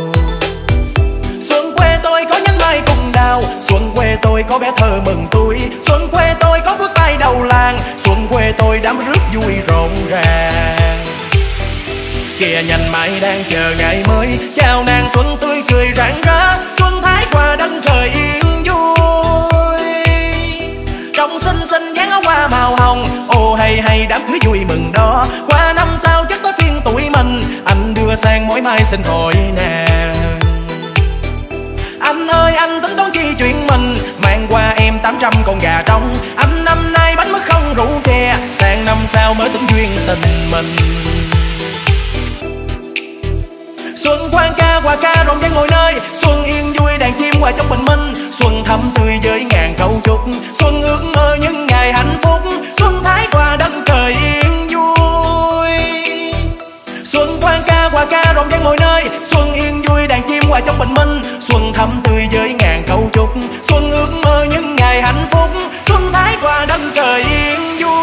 Xuân quê tôi có nhánh mai cùng đào, xuân quê tôi có bé thơ mừng tuổi, xuân quê tôi có phút tay đầu làng, xuân quê tôi đám rước vui rộn ràng. Kìa nhành mai đang chờ ngày mới, chào nàng xuân tươi cười rạng rỡ, xuân thái qua đất trời yên vui. Trong xinh xinh dáng áo hoa màu hồng, ô hay hay đám cưới vui mừng đó. Qua năm sau chắc tới phiên tuổi mình, anh đưa sang mỗi mai xin hỏi nàng. Anh ơi anh tính toán chi chuyện mình, mang qua em 800 con gà trống. Anh năm nay bánh mứt không rượu chè, sang năm sau mới tính duyên tình mình. Xuân quang ca hòa ca rộn ràng ngồi nơi, xuân yên vui đàn chim hòa trong bình minh. Xuân thắm tươi với ngàn câu chúc, xuân ước mơ những ngày hạnh phúc, xuân thái qua đất trời yên vui. Xuân quang ca hòa ca rộn ràng ngồi nơi, xuân yên vui đàn chim hòa trong bình minh. Xuân thắm tươi với ngàn câu chúc, xuân ước mơ những ngày hạnh phúc, xuân thái qua đất trời yên vui.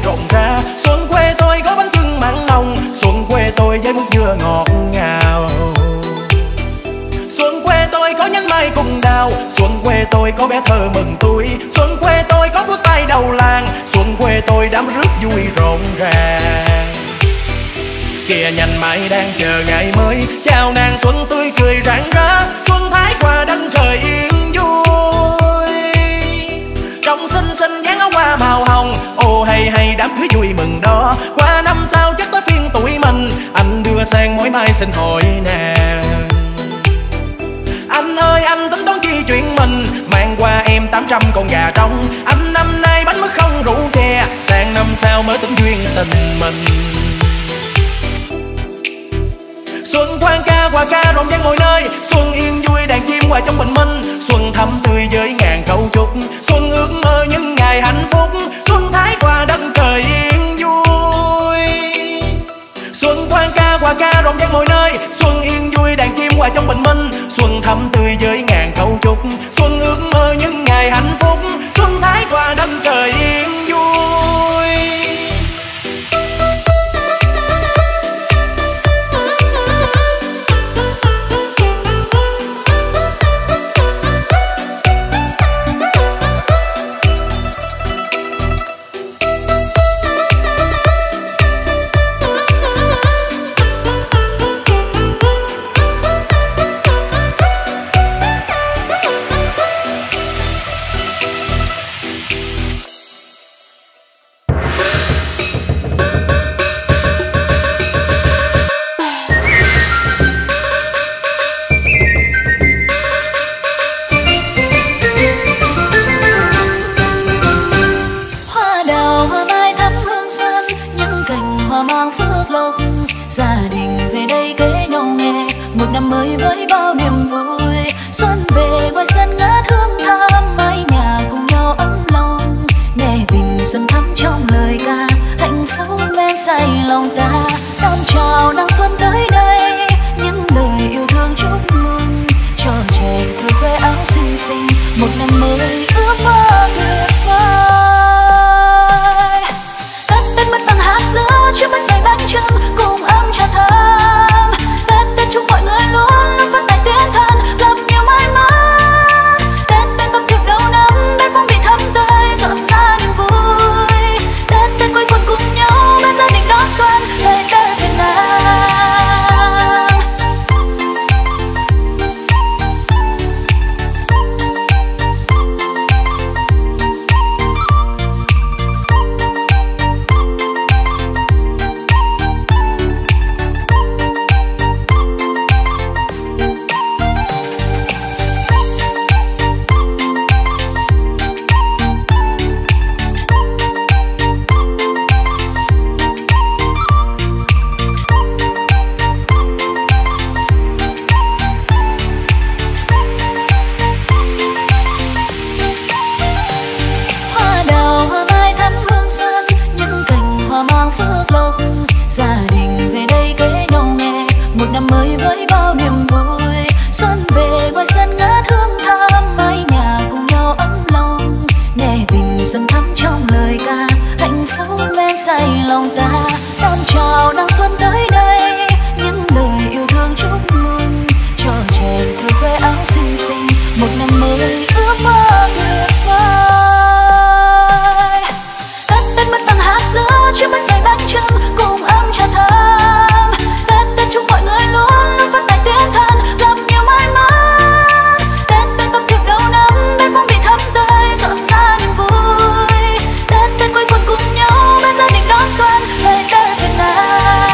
rộn ra. Xuân quê tôi có bánh chưng mặn nồng, xuân quê tôi với mứt dừa ngọt ngào. Xuân quê tôi có nhánh mai cùng đào, xuân quê tôi có bé thơ mừng tuổi, xuân quê tôi có phút tay đầu làng, xuân quê tôi đám rước vui rộn ràng. Kìa nhành mai đang chờ ngày mới, chào nàng xuân tươi cười rạng rỡ, xuân thái qua đất trời yên vui. Trong xinh xinh dáng áo hoa màu hồng, ô hay hay đám cưới vui mừng đó. Qua năm sau chắc tới phiên tuổi mình, anh đưa sang mối mai xin hỏi nàng. Anh ơi anh tính toán chi chuyện mình, mang qua em 800 con gà trống. Anh năm nay bánh mứt không rượu chè, sang năm sau mới tính duyên tình mình. Xuân khoan ca hòa ca rộn ràng mọi nơi, xuân yên vui đàn chim hòa trong bình minh. Xuân thắm tươi với ngàn câu chúc, xuân ước mơ những ngày hạnh phúc, xuân thái qua đất trời yên vui. Xuân khoan ca hòa ca rộn ràng mọi nơi, xuân yên vui đàn chim hòa trong bình minh. Xuân thắm tươi với ngàn câu chúc, xuân ước mơ những ngày hạnh phúc, xuân thái qua đất trời yên vui. Năm mới với bao niềm vui, xuân về ngoài sân ngát hương thơm, mái nhà cùng nhau ấm lòng, nghe tình xuân thắm trong lời ca, hạnh phúc men say lòng ta. Đón chào nàng xuân tới đây, những lời yêu thương chúc mừng, cho trẻ thơ khoe áo xinh xinh, một năm mới ước mơ tuyệt vời. Tết Tết mất bằng hát giữa chiếc bánh dày bánh chưng cùng ấm trà thơm. Tết Tết chúc mọi người luôn luôn phát tài tiến thân, gặp nhiều may mắn. Tết Tết tâm thiệp đầu năm, bên phong vị thắm tươi rộn ra niềm vui. Tết Tết quây quần cùng nhau bên gia đình đón xuân về Tết Việt Nam. Năm mới với bao niềm vui, xuân về ngoài sân ngát hương thơm, mái nhà cùng nhau ấm lòng, nghe tình xuân thắm trong lời ca, hạnh phúc men say lòng ta. Đón chào nàng xuân tới đây, những lời yêu thương chúc mừng, cho trẻ thơ khoe áo xinh xinh, một năm mới ước mơ tuyệt vời. Tết Tết mất bằng hát giữa chiếc bánh dày bánh chưng cùng ấm trà thơm. Tết Tết chúc mọi người luôn luôn phát tài tiến thân, gặp nhiều may mắn. Tết Tết tâm thiệp đầu năm, bên phong vị thắm tươi rộn ra niềm vui. Tết Tết quây quần cùng nhau bên gia đình đón xuân về Tết Việt Nam.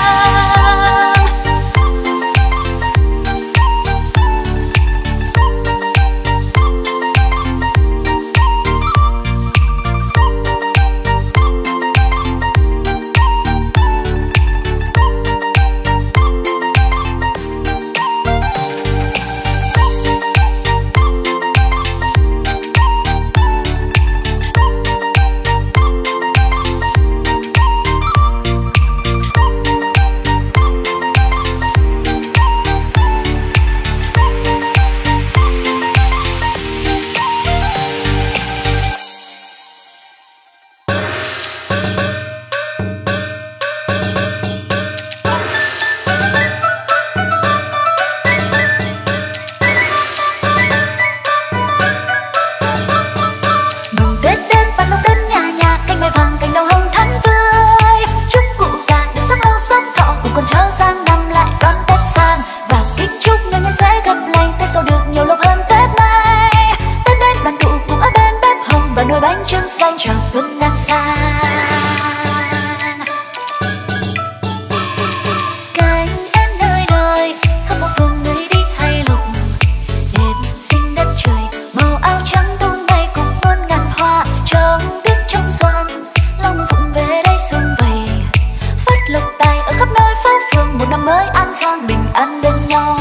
phương, một năm mới an khang bình an bên nhau.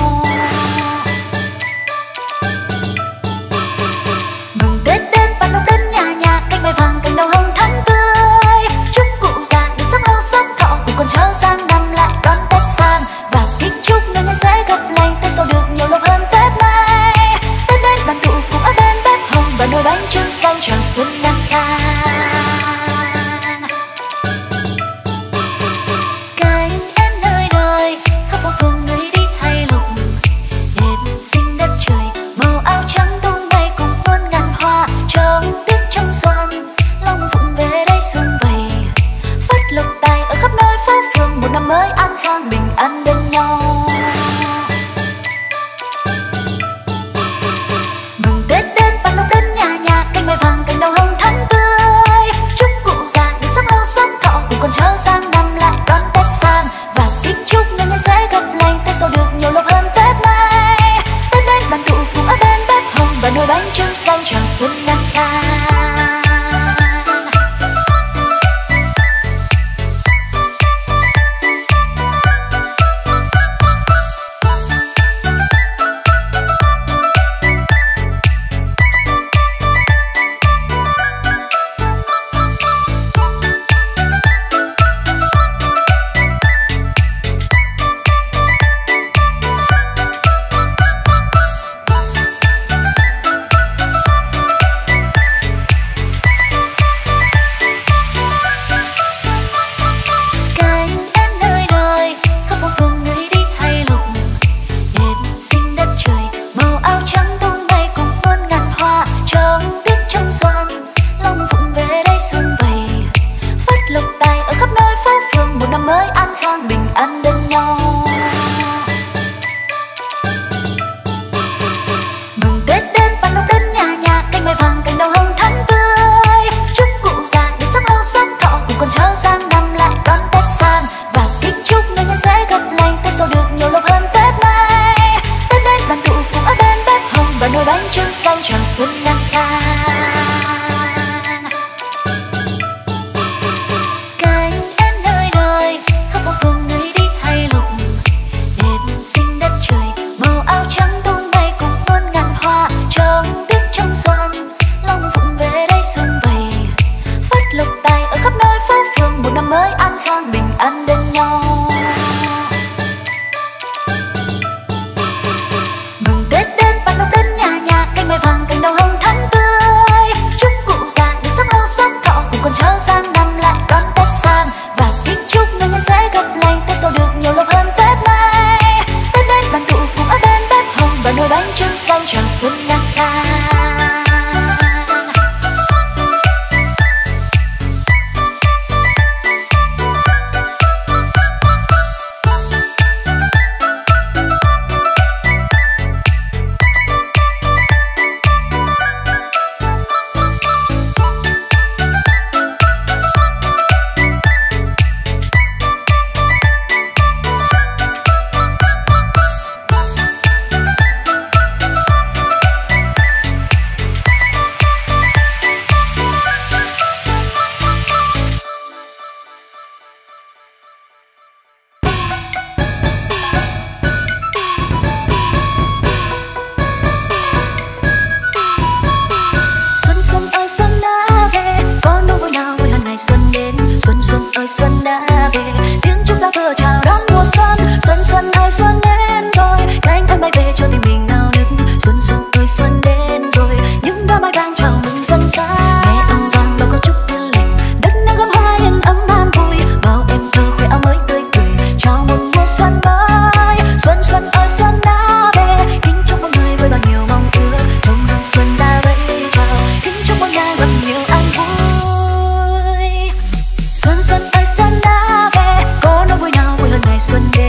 Mừng Tết đến bạn lúc đến nhà nhà, cánh mai vàng cành đào hồng thắm tươi. Chúc cụ già được sống lâu sống thọ, cùng con cháu sang năm lại đón Tết sang. Và kính chúc người người sẽ gặp lành, Tết sau được nhiều lộc hơn Tết nay. Tết đến đoàn tụ cùng ở bên bếp hồng, và nồi bánh trưng xanh chào xuân đang sang. Cánh én nơi đời khắp phố phường người đi hay lục, đêm xinh đất trời màu áo trắng tung bay cùng muôn ngàn hoa. Trong tiết trong xuân Long Phụng về đây sum vầy, phất lộc tài ở khắp nơi phố phường, một năm mới an khang bình an bên nhau. Mừng Tết đến bạn lúc đến nhà nhà, cánh mai vàng cành đào hồng thắm tươi. Chúc cụ già được sống lâu sống thọ, cùng con cháu sang năm lại đón Tết sang. Và kính chúc người người sẽ gặp lành, Tết sau được nhiều lộc hơn Tết nay. Tết đến đoàn tụ cùng ở bên bếp hồng, và nồi bánh trưng xanh chào xuân đang sang. Xuân đã về, có nỗi vui nào vui hơn ngày xuân đến.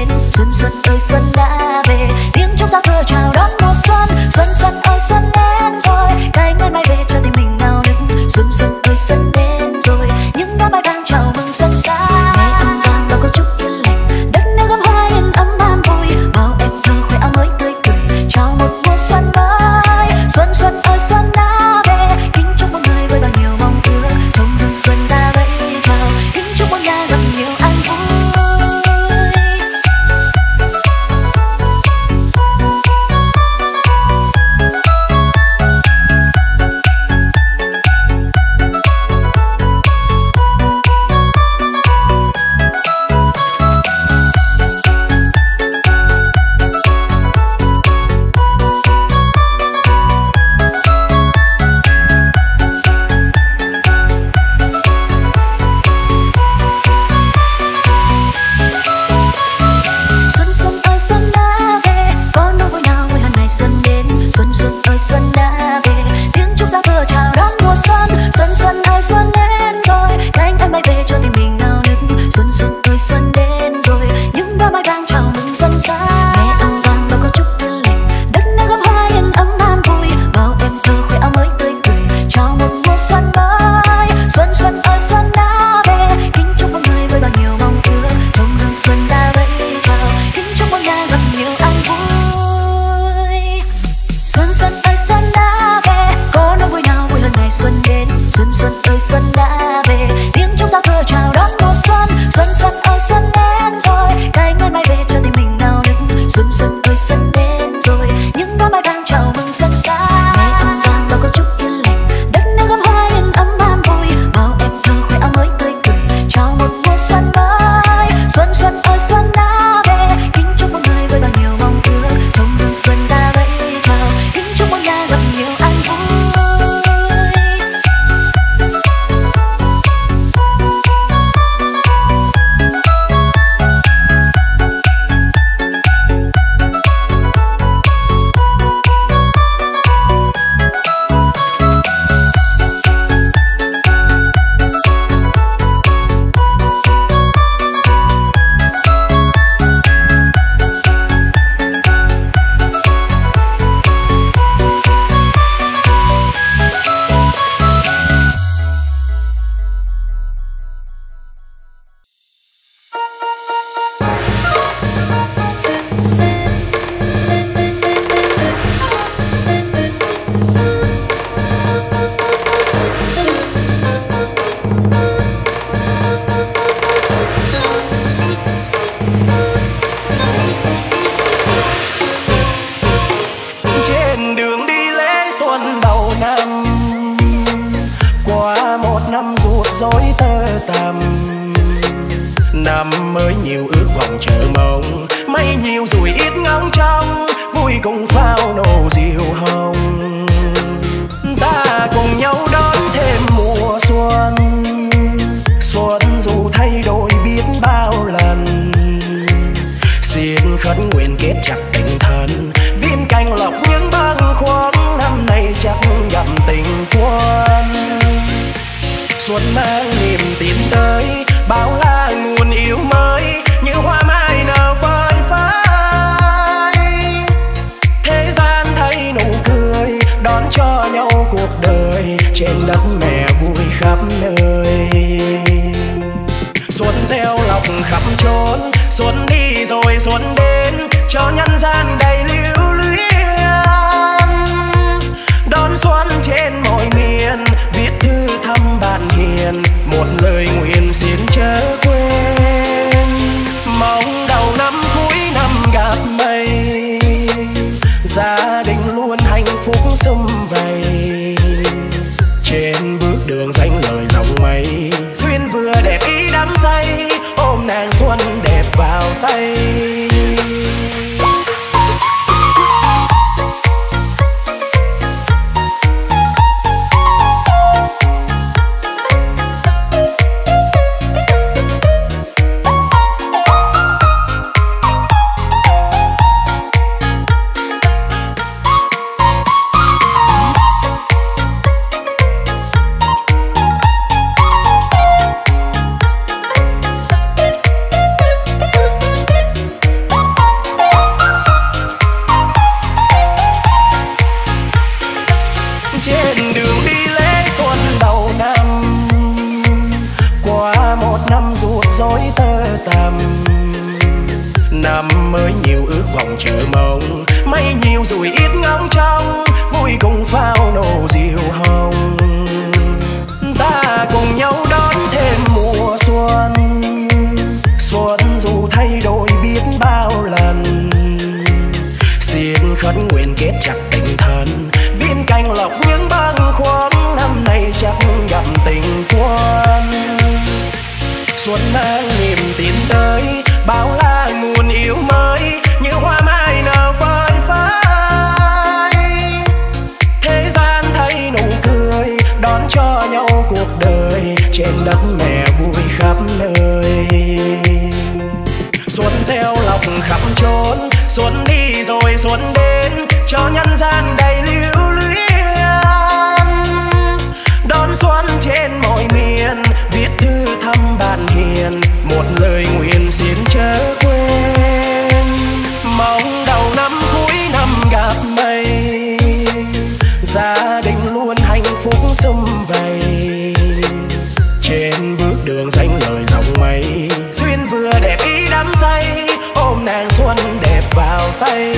Năm mới nhiều ước vọng chờ mong, mây nhiều rồi ít ngóng trông, vui cùng pháo nổ diều hồng. Ta cùng nhau đón thêm mùa xuân, xuân dù thay đổi biết bao lần. Xin khấn nguyện kết chặt tình thân, viên cành lọc những bâng khuâng, năm nay chắc gặp tình quân. Xuân mang niềm tin tới, bao la nguồn yêu mới, như hoa mai nở phơi phới. Thế gian thay nụ cười, đón cho nhau cuộc đời, trên đất mẹ vui khắp nơi. Xuân gieo lọc khắp chốn, xuân đi rồi xuân đến, cho nhân gian đầy lưu luyến. Đón xuân trên mọi miền, viết thư thăm bạn hiền, một lời nguyện xin chớ quên. Mong đầu năm cuối năm gặp mây, gia đình luôn hạnh phúc sum vầy. Trên bước đường danh lời dòng mây, duyên vừa đẹp ý đắm say, ôm nàng xuân đẹp vào tay. Trên đường đi lễ xuân đầu năm, qua một năm ruột rối tơ tằm. Năm mới nhiều ước vọng chờ mong, mây nhiều rồi ít ngóng trông, vui cùng pháo nổ diều hồng. Ta cùng nhau đón thêm mùa xuân, xuân dù thay đổi biết bao lần. Xin khấn nguyện kết chặt tình thân, viên cành lọc những bâng khuâng, năm nay chắc gặp tình quân. Xuân mang niềm tin tới, bao la nguồn yêu mới, như hoa mai nở phơi phới. Thế gian thay nụ cười, đón cho nhau cuộc đời, trên đất mẹ vui khắp nơi. Xuân gieo lọc khắp chốn, xuân đi rồi xuân đến, cho nhân gian đầy lưu luyến. Đón xuân trên mọi miền, viết thư thăm bạn hiền, một lời nguyện xin chớ quên. Mong đầu năm cuối năm gặp mây, gia đình luôn hạnh phúc sum vầy. Trên bước đường danh lời dòng mây, duyên vừa đẹp ý đắm say, ôm nàng xuân đẹp vào tay.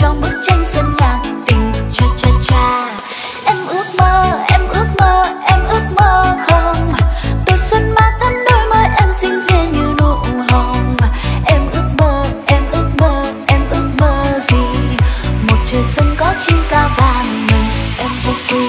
trong bức tranh xuân ngàn tình. Cha cha cha, em ước mơ, em ước mơ, em ước mơ không? Tuổi xuân mang thân đôi môi em xinh dịu như nụ hồng. Em ước mơ, em ước mơ, em ước mơ gì? Một trời xuân có chim ca vàng mừng em vô quy.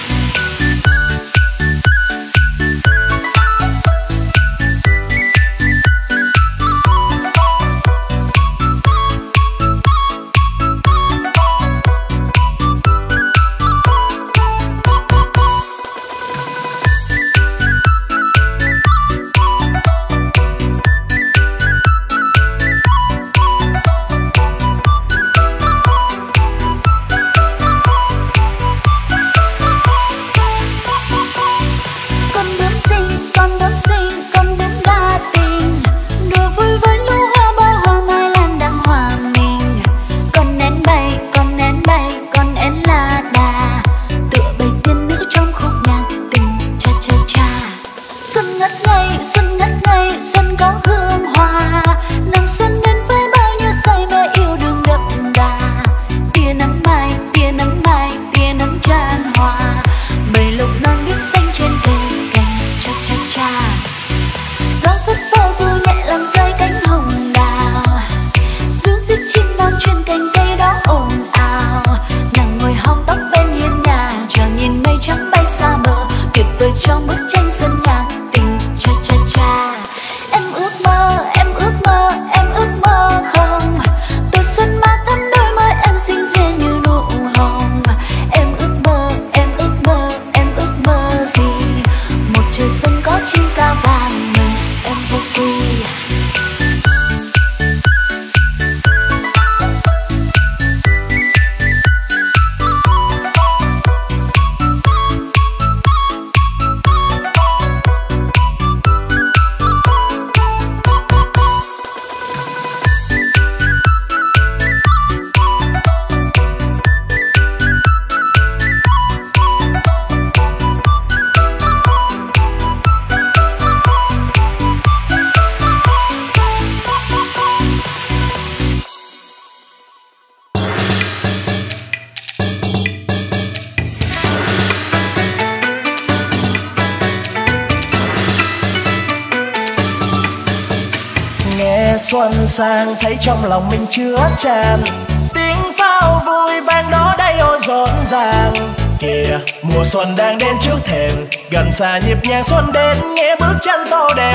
Xuân sang thấy trong lòng mình chứa tràn tiếng pháo vui vang đó đây ôi rộn ràng. Kìa mùa xuân đang đến trước thềm, gần xa nhịp nhàng xuân đến nghe bước chân to đẹp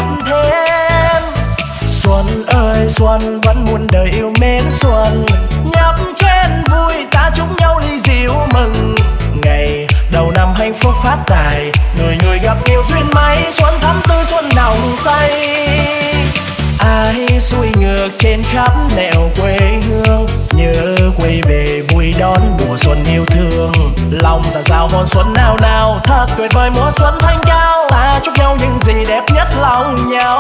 thêm. Xuân ơi xuân vẫn muôn đời yêu mến xuân, nhấp chén vui ta chúc nhau ly rượu mừng. Ngày đầu năm hạnh phúc phát tài, người người gặp nhiều duyên may, xuân thắm tươi xuân nồng say. Ai xuôi ngược trên khắp nẻo quê hương, nhớ quay về vui đón mùa xuân yêu thương. Lòng dạt dào hồn xuân nào nào, thật tuyệt vời mùa xuân thanh cao. Ta chúc nhau những gì đẹp nhất lòng nhau.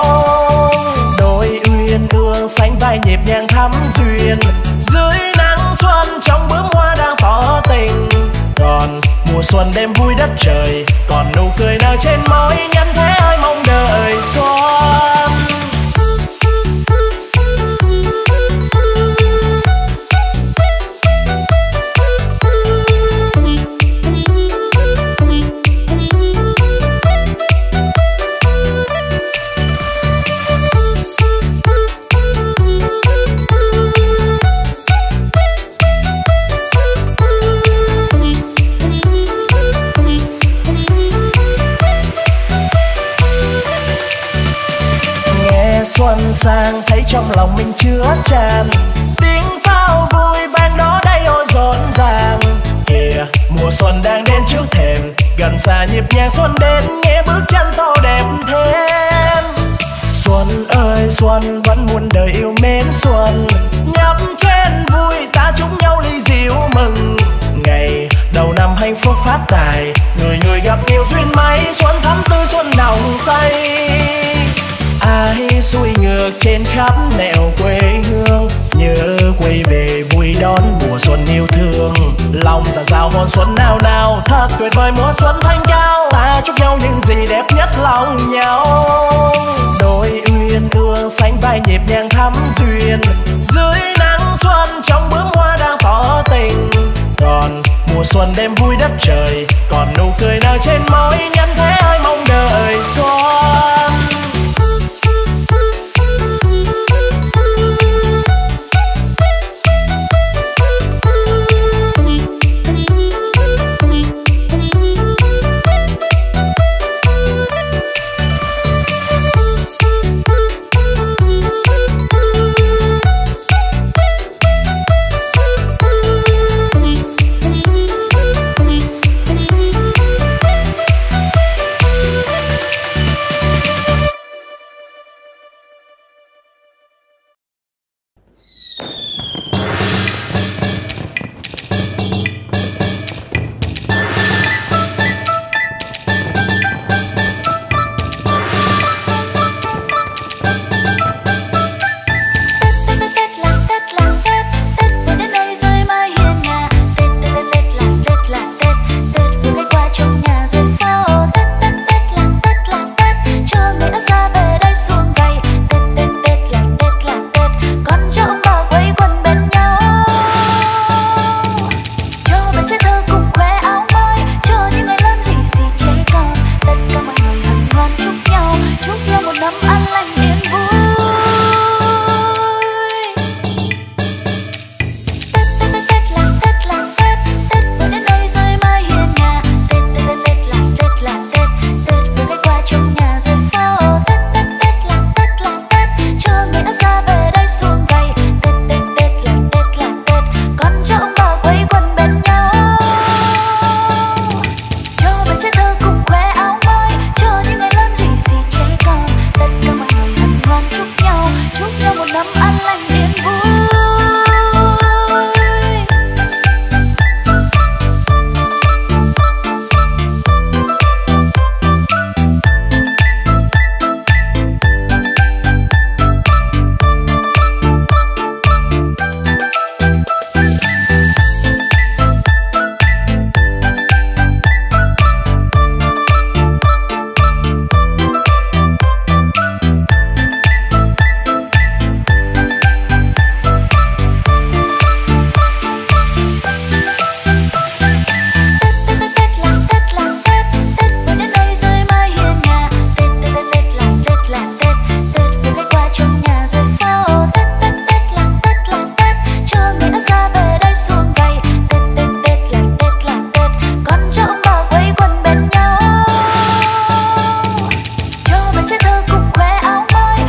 Đôi uyên ương sánh vai nhịp nhàng thắm duyên, dưới nắng xuân trong bướm hoa đang tỏ tình. Còn mùa xuân đêm vui đất trời, còn nụ cười nở trên môi nhân thế ơi mong đợi xuân. Xuân sang thấy trong lòng mình chứa tràn tiếng pháo vui vang đó đây ôi rộn ràng. Kìa mùa xuân đang đến trước thềm, gần xa nhịp nhàng xuân đến nghe bước chân to đẹp thêm. Xuân ơi xuân vẫn muôn đời yêu mến xuân, nhấp chén vui ta chúc nhau ly rượu mừng. Ngày đầu năm hạnh phúc phát tài, người người gặp nhiều duyên may, xuân thắm tươi xuân nồng say. Ai xuôi ngược trên khắp nẻo quê hương, nhớ quay về vui đón mùa xuân yêu thương. Lòng dạt dào hồn xuân nào nào, thật tuyệt vời mùa xuân thanh cao. Ta chúc nhau những gì đẹp nhất lòng nhau. Đôi uyên ương sánh vai nhịp nhàng thắm duyên, dưới nắng xuân trong bướm hoa đang tỏ đêm vui đất trời, còn nụ cười nở trên môi nhân thế ơi mong đời xuân. năm an lành yên vui.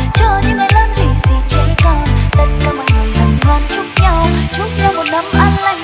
Chúc nhau một năm an lành.